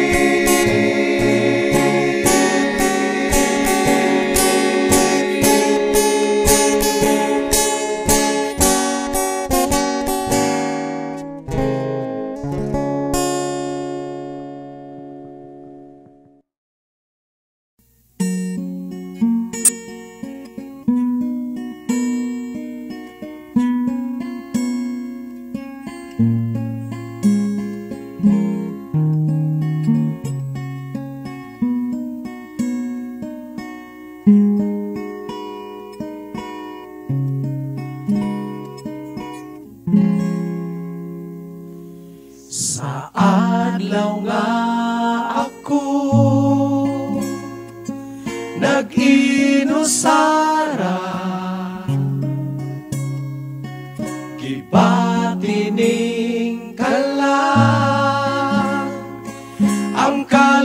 Sa adlaw nga ako nag-inusara, gibatining kalang ang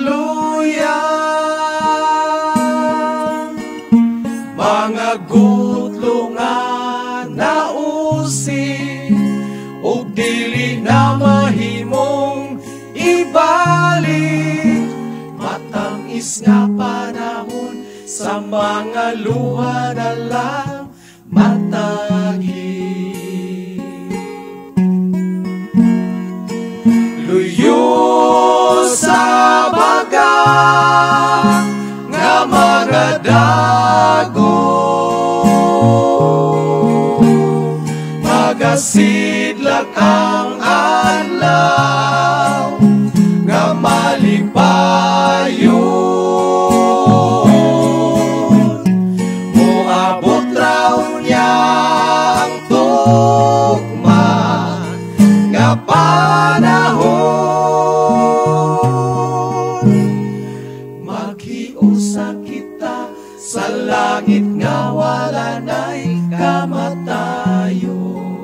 kaluyan, mga gutlungan na usig ug dili na mahimong ibalik, matamis nga panahon sa mga luha na lang matagi. Luyo sa baga nga mga dago, magasidlak ang adlaw nga malipayon, moabot raw niya ang tugma nga panahon. Maghiusa kita sa langit nga wala na'y kamatayon.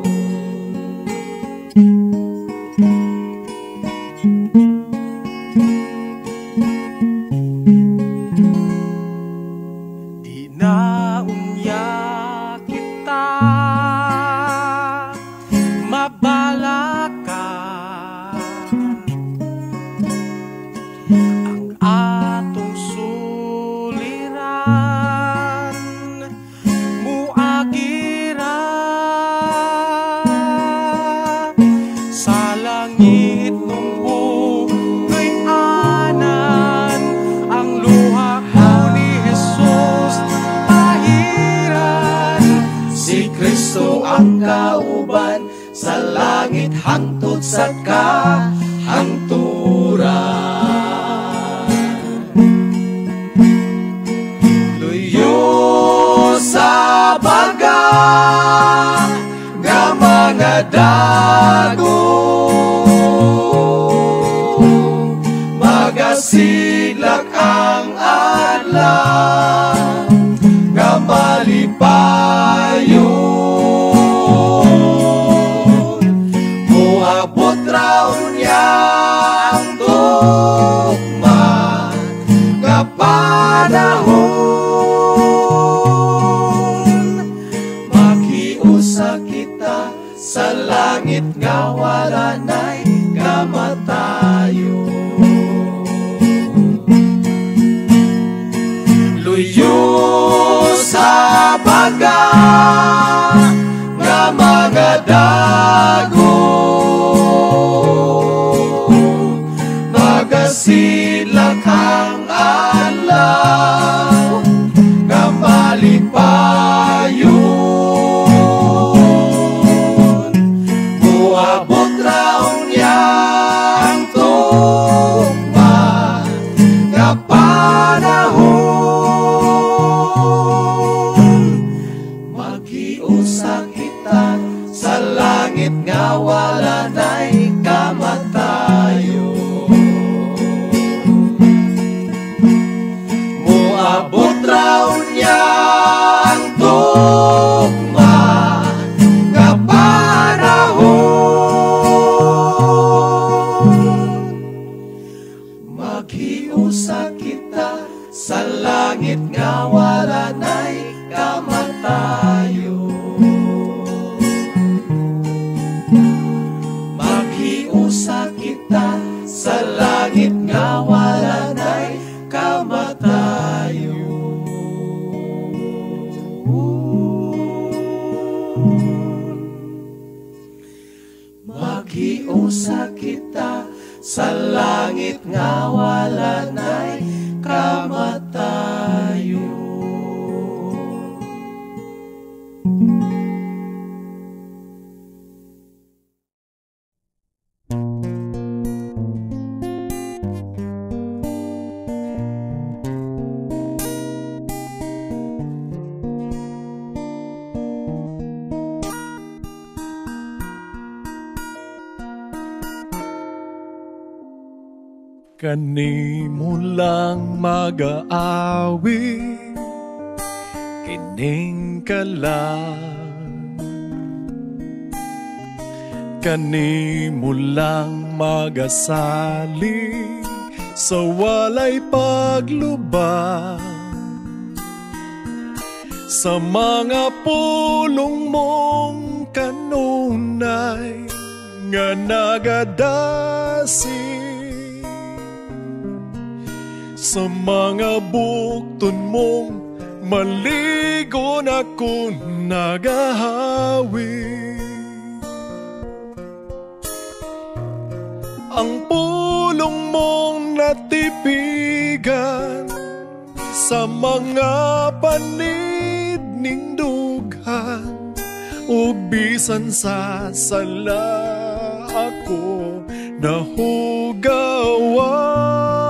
Naunya kita mabalakan ang atong suliran, muagira sa langit ng buhay anan ang luha ko ni Jesus. Si Kristo ang kauban sa langit hangtod sa kahangturan. Luyo sa baga nga mga dago, magasidlak ang adlaw nga malipayon, muabot raw niya ang tugma nga panahon. Maghiusa kita sa langit nga wala na'y kamatayon. Luyo sa baga nga mga dago, magasidlak ang adlaw nga malipayon, muabot raw niya ang tugma nga panahon. sa kita, sa langit nga wala na'y kamatayo. Kanimo lang mag-aawi, kining ka lang. Kanimo lang mag-asali, sa walay paglubang. Sa mga pulong mong kanunay, nga nagadasi. Sa mga bukton mong maligo na ko nagahawi. Ang pulong mong natipigan sa mga panid ning dughan, ug bisan sa sala ako nahugawan.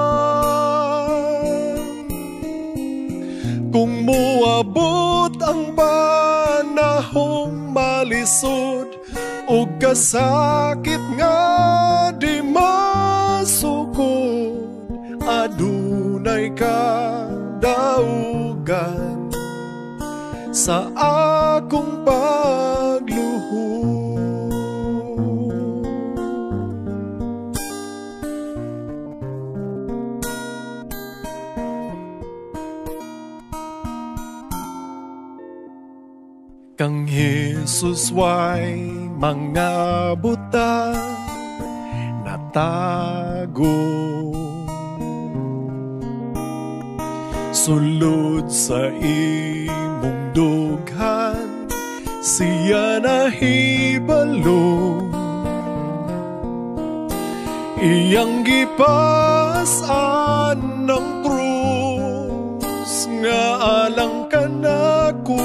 Kung muabot ang panahong malisod, ug kasakit nga di masukod, adunay kadaugan sa akong pagluhod. Kang Jesus way mga butang natago, sulod sa imong dughan siya nahibalo. Iyang gipasan ng krus nga alang kanako.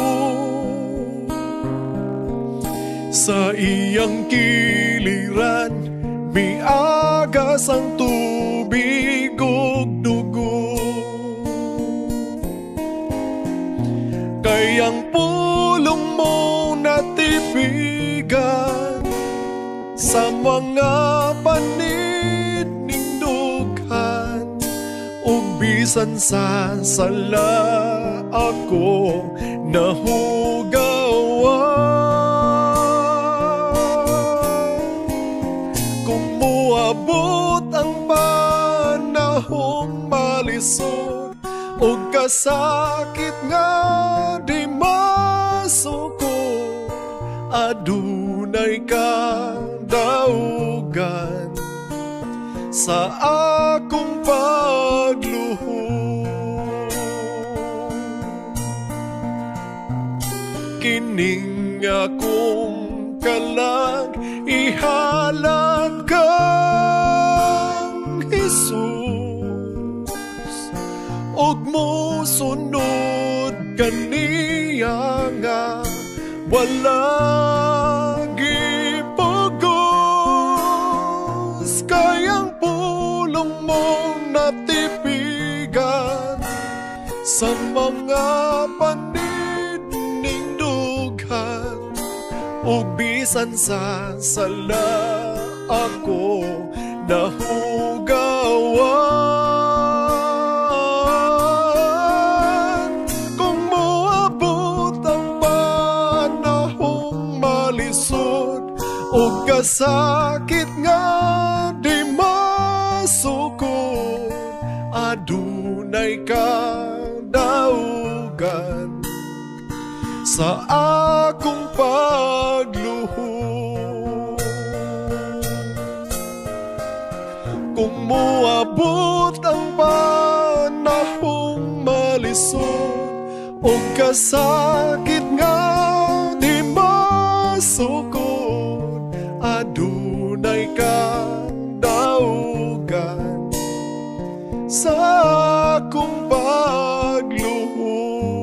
Sa iyang kiliran, miagas ang tubig ug dugo. Kayang pulong mo natipigan sa mga panid ning dughan, ug bisan sa sala ako nahugawan. Abot ang panahong malisod, ug kasakit nga di masukod, adunay kadaugan sa akong pagluhod. Kining akong kalag ihalad kang Jesus, ug mo sunod kaniya nga wala gipugos. Kayang pulong mong natipigan sa mga panid ning dughan, ug bisan sa sala ako nahugawan. Kung moabot ang panahong malisod, ug kasakit nga di masukod, adunay kadaugan sa akong pagluhod. Kung moabot ang panahong malisod, ug kasakit nga di masukod, adunay kadaugan sa akong pagluho.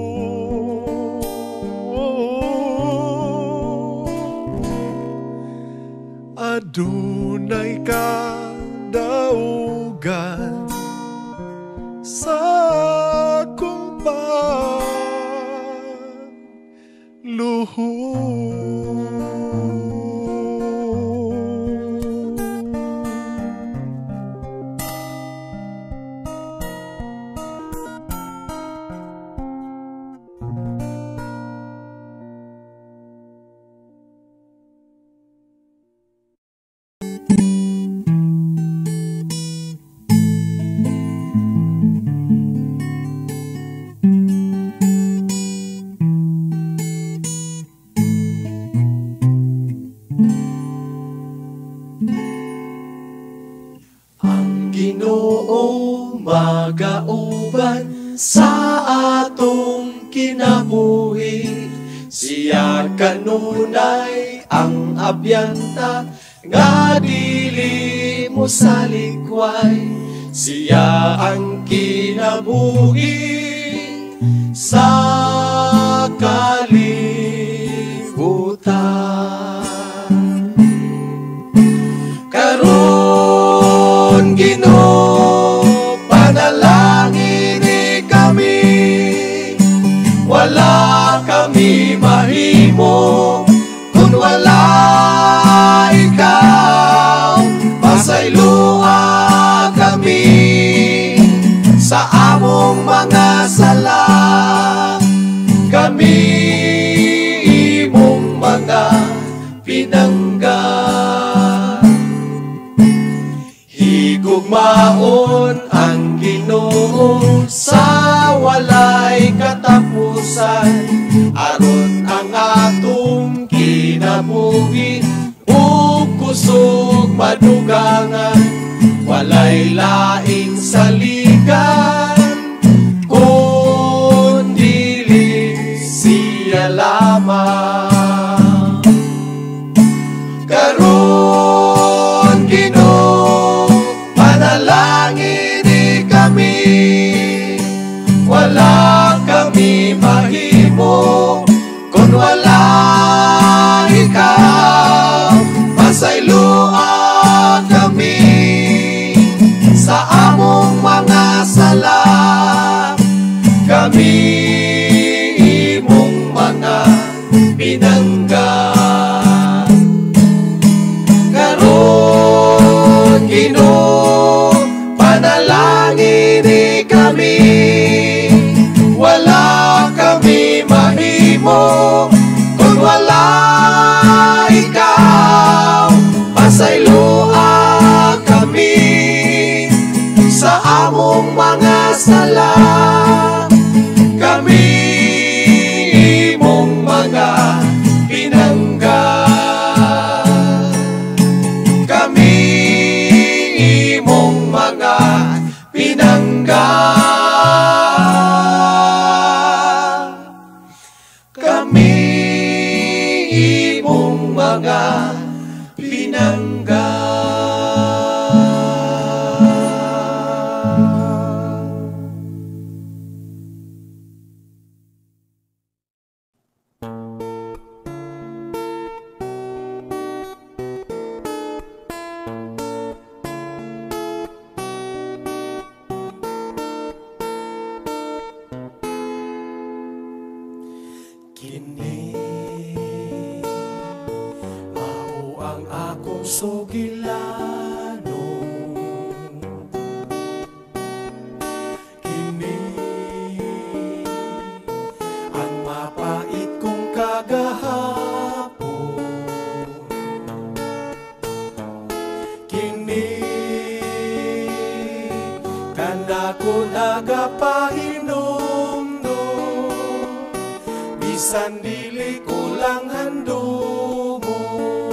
Adunay kadaugan sa akong pagluho. Ginoo magauban sa atong kinabuhi, siya kanunay ang abyanta nga dili mo salikway, siya ang kinabuhi sa kalibutan. Karon Ginoo, panalangin ni kami, wala kami mahimo kung wala ikaw. Pasaylua kami sa among mga sala, kami imong mga pinangga. Higugmaon ang Ginoo sa walay katapusan, aron ang atong kinabuhi ug kusog madugangan, walay laing saligan kundi siya lamang. Karon Ginoo, panalangin ni kami, wala kami mahimo kung wala ikaw. Pasaylua kami sa among mga sala, kami imong mga pinangga. Karon Ginoo, panalangin ni kami, wala kami mahimo kung wala ikaw. Pasaylua kami sa among mga sala, kami imong mga pinangga. Kami imong mga pinangga. Kami imong mga pinangga. Kini mao ang akong sugilano, kini ang mapait kong kagahapon, kini kana ko nagapahinom no, bisan dili kulang handog mo.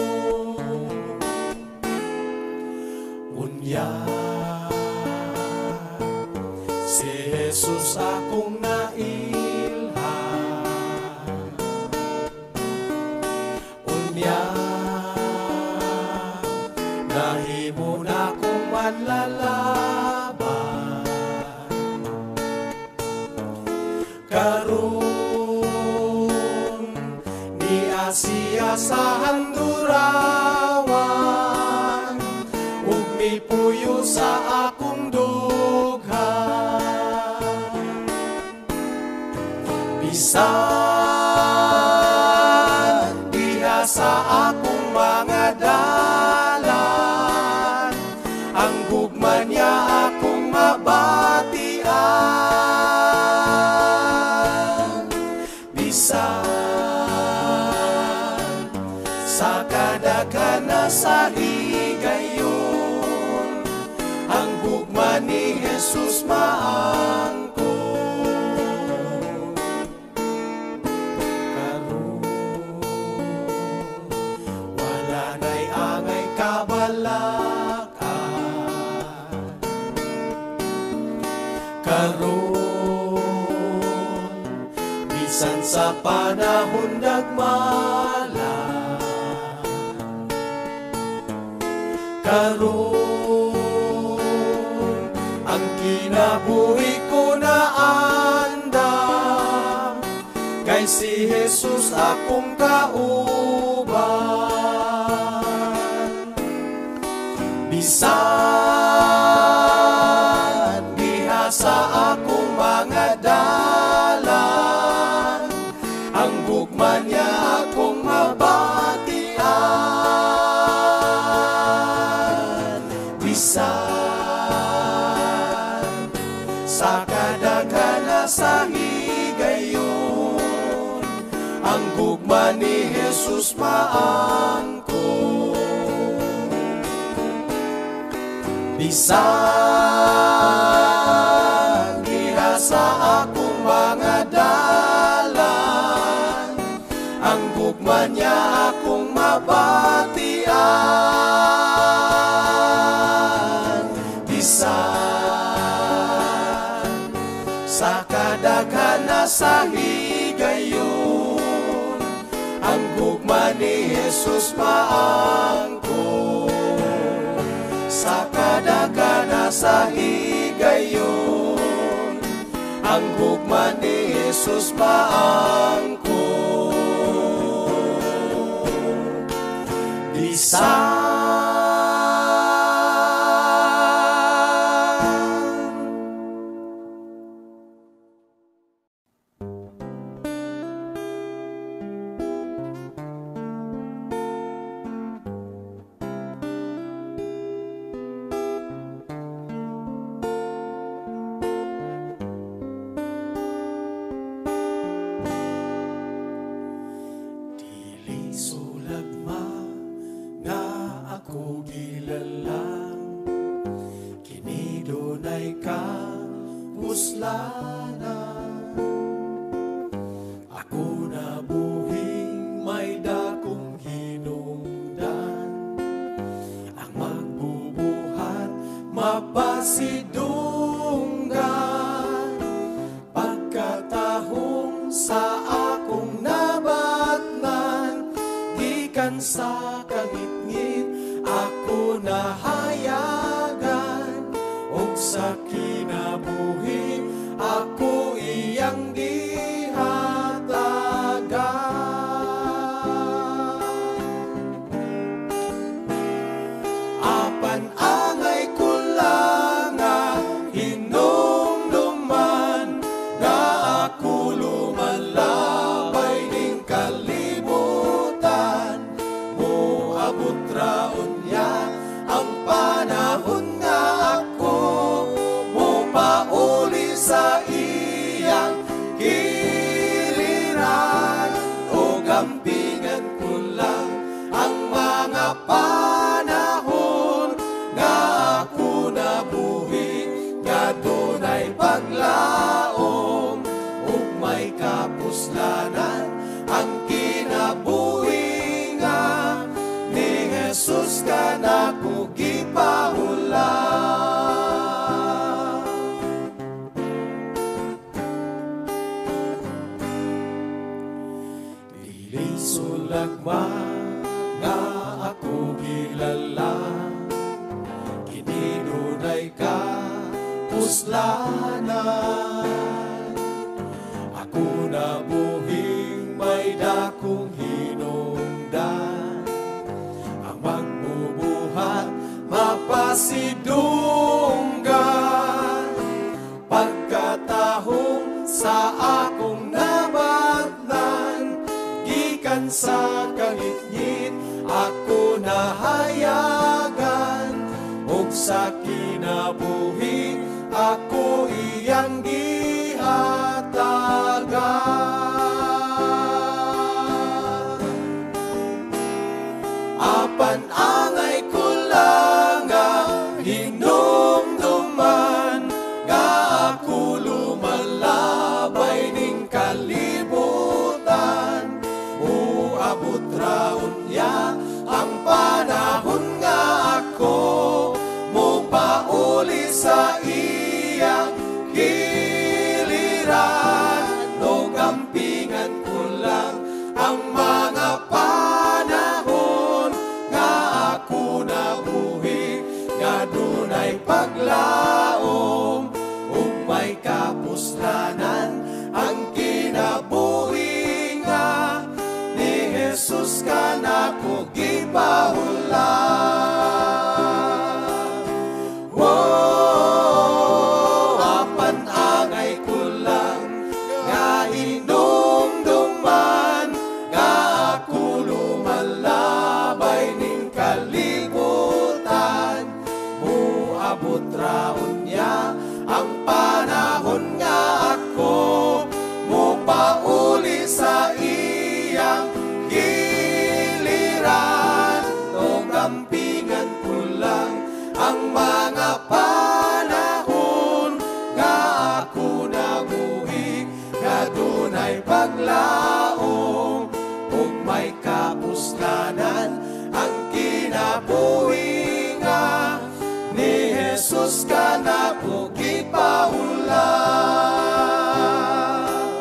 Unya si Jesus akong nailhan, unya siya sa handurawan, ug mipuyo sa akong dughan. Bisan diha sa akong mga dalan, ang gugma niya akong mabatian. Bisan sa kadaghan na sa higayon, ang gugma ni Jesus maangkon. Karon wala na'y angay kabalakan. Karon bisan sa panahon nagmala, karon ang kinabuhi ko na andam, kay si Jesus akong kauban. Bisan diha sa akong mga dalan, ang gugma niya akong mabatian. Bisan sa kadaghan na sa higayon, ang gugma ni Jesus maangkon. Bisan diha sa akong mga dalan, ang gugma niya akong mabatian. Bisan sa kadaghan na sa higayon, ang gugma ni Jesus maangkon. Sa kadaghan na sa higayon, ang gugma ni Jesus maangkon. Bisan mapasidunggan, pagkatahong sa akong nabatnan, gikan sa kangit-ngit ako nahayagan, ug sa kinabuhi ako iyang gihatagan. Apan angay ko lang nga hinumduman, nga ako lumalabay ning kalibutan, moabot raon niya ang panahon nga ako mupauli sa iyang giliran, o gampingan ko lang ang mga panahon nga ako nabuhi, nga dunay paglaom ug may kapuslanan, ang kinabuhi nga ni Jesus ka nako gipahula. Dili sulagma nga ako kilala, kini dunay ka puslanan, ako nabuhing may dakong hinom masidunggan pagkatahong sa akong nabatnan gikan sa kangit-ngit ako nahayagan ug sa kinabuhi ako iyang gihatagan. Apan angay ko lang ang hinumduman nga ako lumalabay ning kalibutan. Uabot raon niya ang panahon nga ako mo pauli sa iyang giliran. No gampingan ko lang ang mga panahon nga ako nabuhi nga dunay paglaom ug may kapuslanan ang kinabuhi nga ni Jesus ka nako gipahulan. Wow, apan angay ko lang nga hinumduman nga ako lumalabay ning kalibutan. Muabot raon niya ang panahon nga ako mo pauli sa iyang giliran. No gampingan ko lang ang mga panahon nga ako nabuhi nga dunay paglaom ug may kapuslanan ang kinabuhi nga ni Jesus ka nako gipahulan.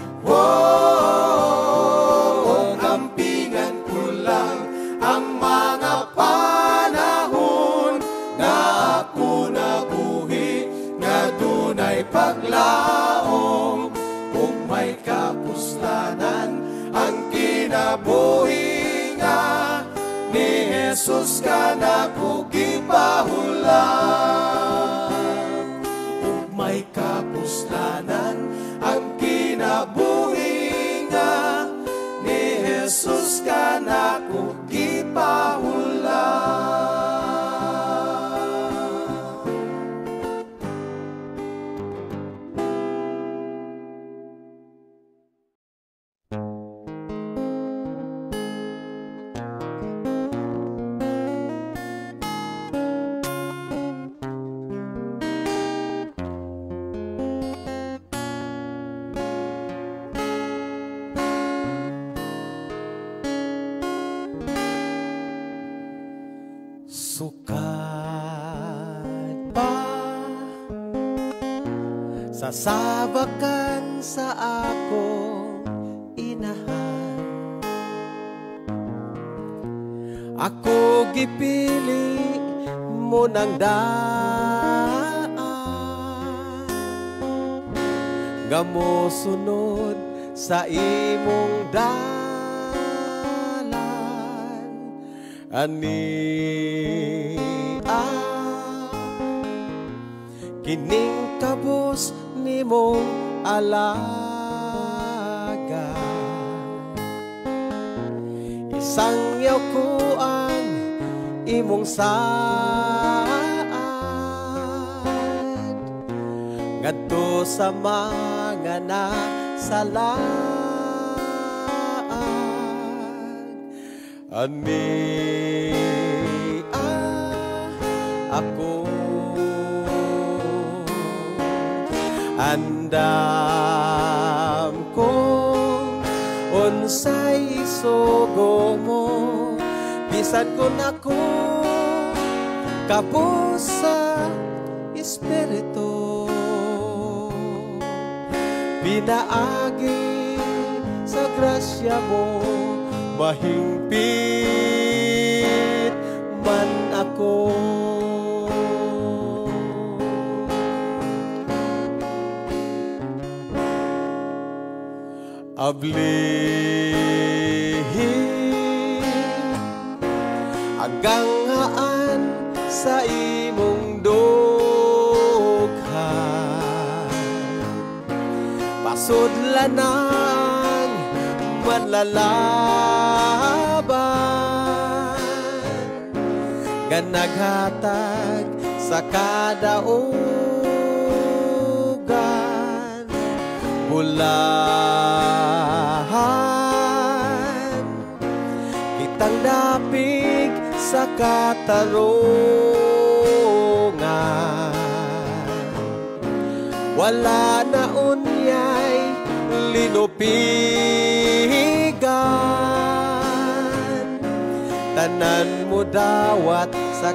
Wow, gampingan ko lang ang mga panahon nga ako nabuhi nga dunay paglaom ug may kapuslanan ang kinabuhi nga ni Jesus ka nako gipahulan. Ug may kapuslanan ang kinabuhi nga ni Jesus ka nako gipahulan. Sukat pa sasabakan sa akong inahan. Ako gipili mo ng daan nga mo sunod sa imong dalan. Ani ah, kining kabus nimong alaga, isang yaw ko ang imong saad ngadto sa mga nasalaan. Ani ah, ako andam ko unsay isugo mo bisan kun ako kabus sa espiritu pinaagi sa grasya mo mahingpit man ako. Ablihin agang haan sa iyo sudlanang manlalaban nga naghatag sa kada ugan bulahan kitang dapig sa katarungan wala na unyay linupigan tanan mo dawat sa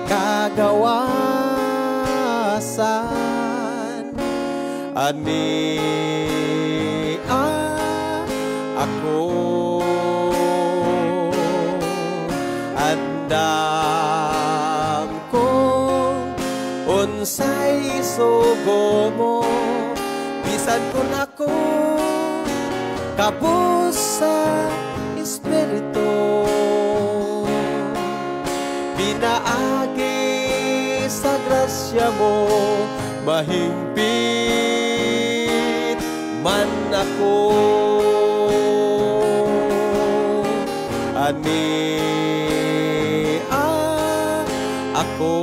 kagawasan ani ah, ako andam ko unsay isugo mo bisan kun ako kabus sa espiritu pinaagi sa grasya mo mahingpit man ako ani ah, ako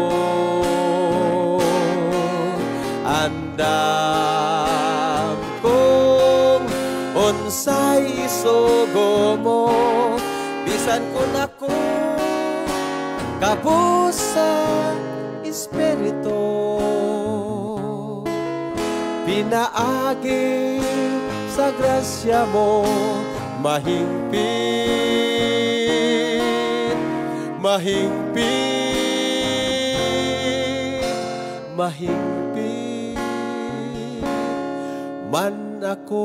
andam kong unsay isugo mo bisan kun ako kabus sa espiritu pinaagi sa grasya mo mahingpit mahingpit mahingpit man ako.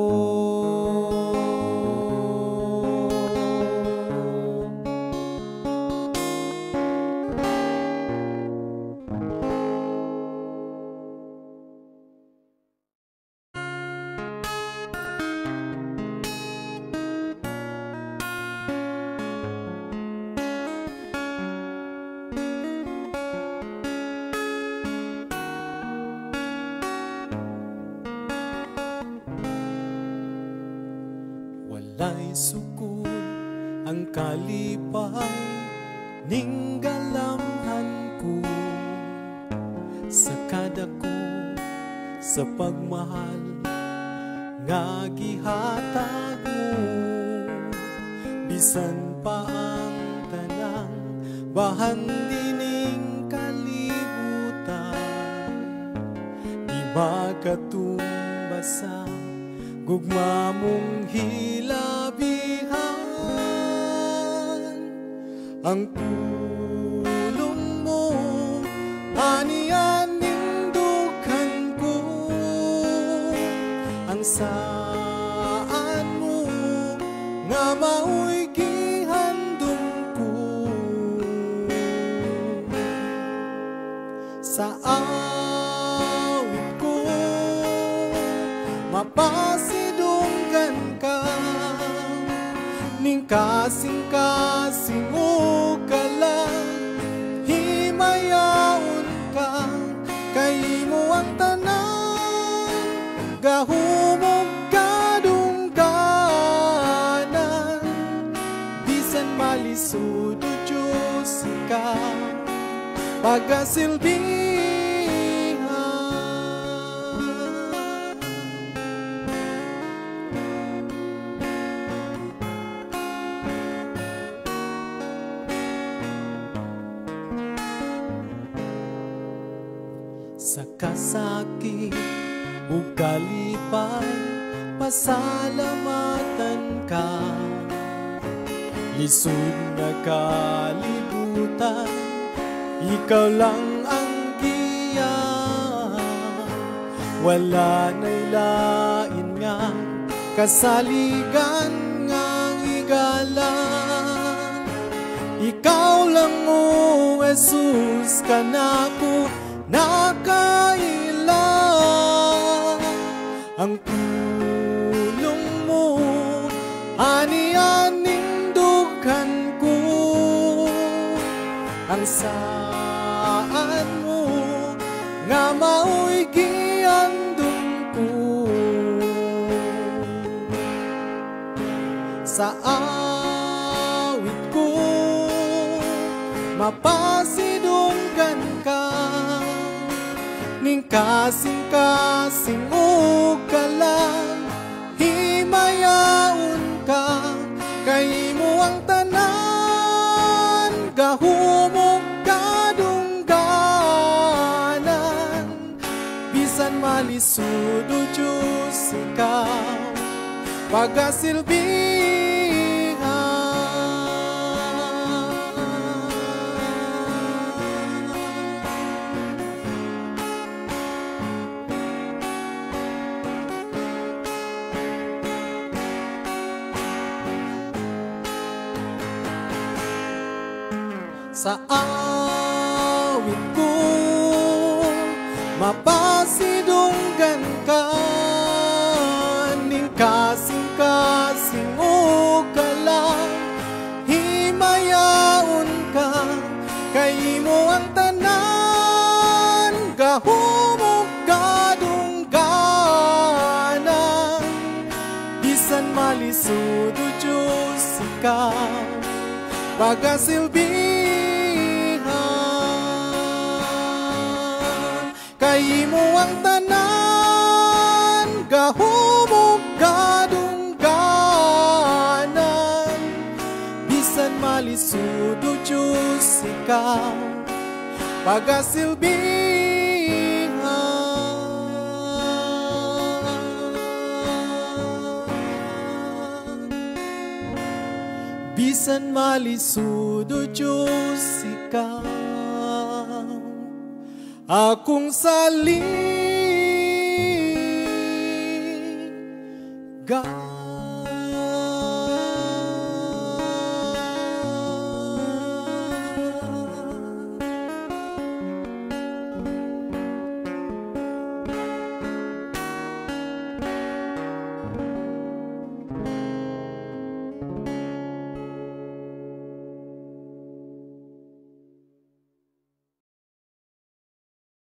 Walay sukul ang kalipay ning galamhan ko sa kada ko sa pagmahal nga gihatag mo bisan pa ang tanang bahan dining kalibutan di ba katumbasa gugma mong hilabihan ang tulong mo aniyan nindughan ko ang saan mo nga mao'y gihandom ko sa awit ko mapasidunggan ka ning kasing-kasing o ka lang himayaon ka kay mo ang tanan gahumog kadungganan bisan malisod o Diyos ka pagasilbi sa kasakit ug kalipay pasalamatan ka lisod na kalibutan ikaw lang ang giya wala na'y lain nga kasaligan ngang igalan ikaw lang o Jesus kanako nakailang ang tulong mo ani-aning dughan ko ang saan mo nga mao'y giandong ko sa awit ko, mapasidunggan ka, ning kasing-kasing o kalang himayaon ka, kay mo ang tanan, gahumog kadungganan, bisan malisud o Diyos ikaw, pagasilbihan. Sa awit ko, mapasidunggan ka, ning kasing-kasing o kalang himayaon ka, kay mo ang tanan, gahumog kadungganan, bisan malisud o Diyos ikaw, pagasilbihan. Kay mo ang tanan, gahumog kadungganan, bisan malisud o Diyos ikaw, pagasilbihan. Bisan malisud o Diyos ikaw, akong saling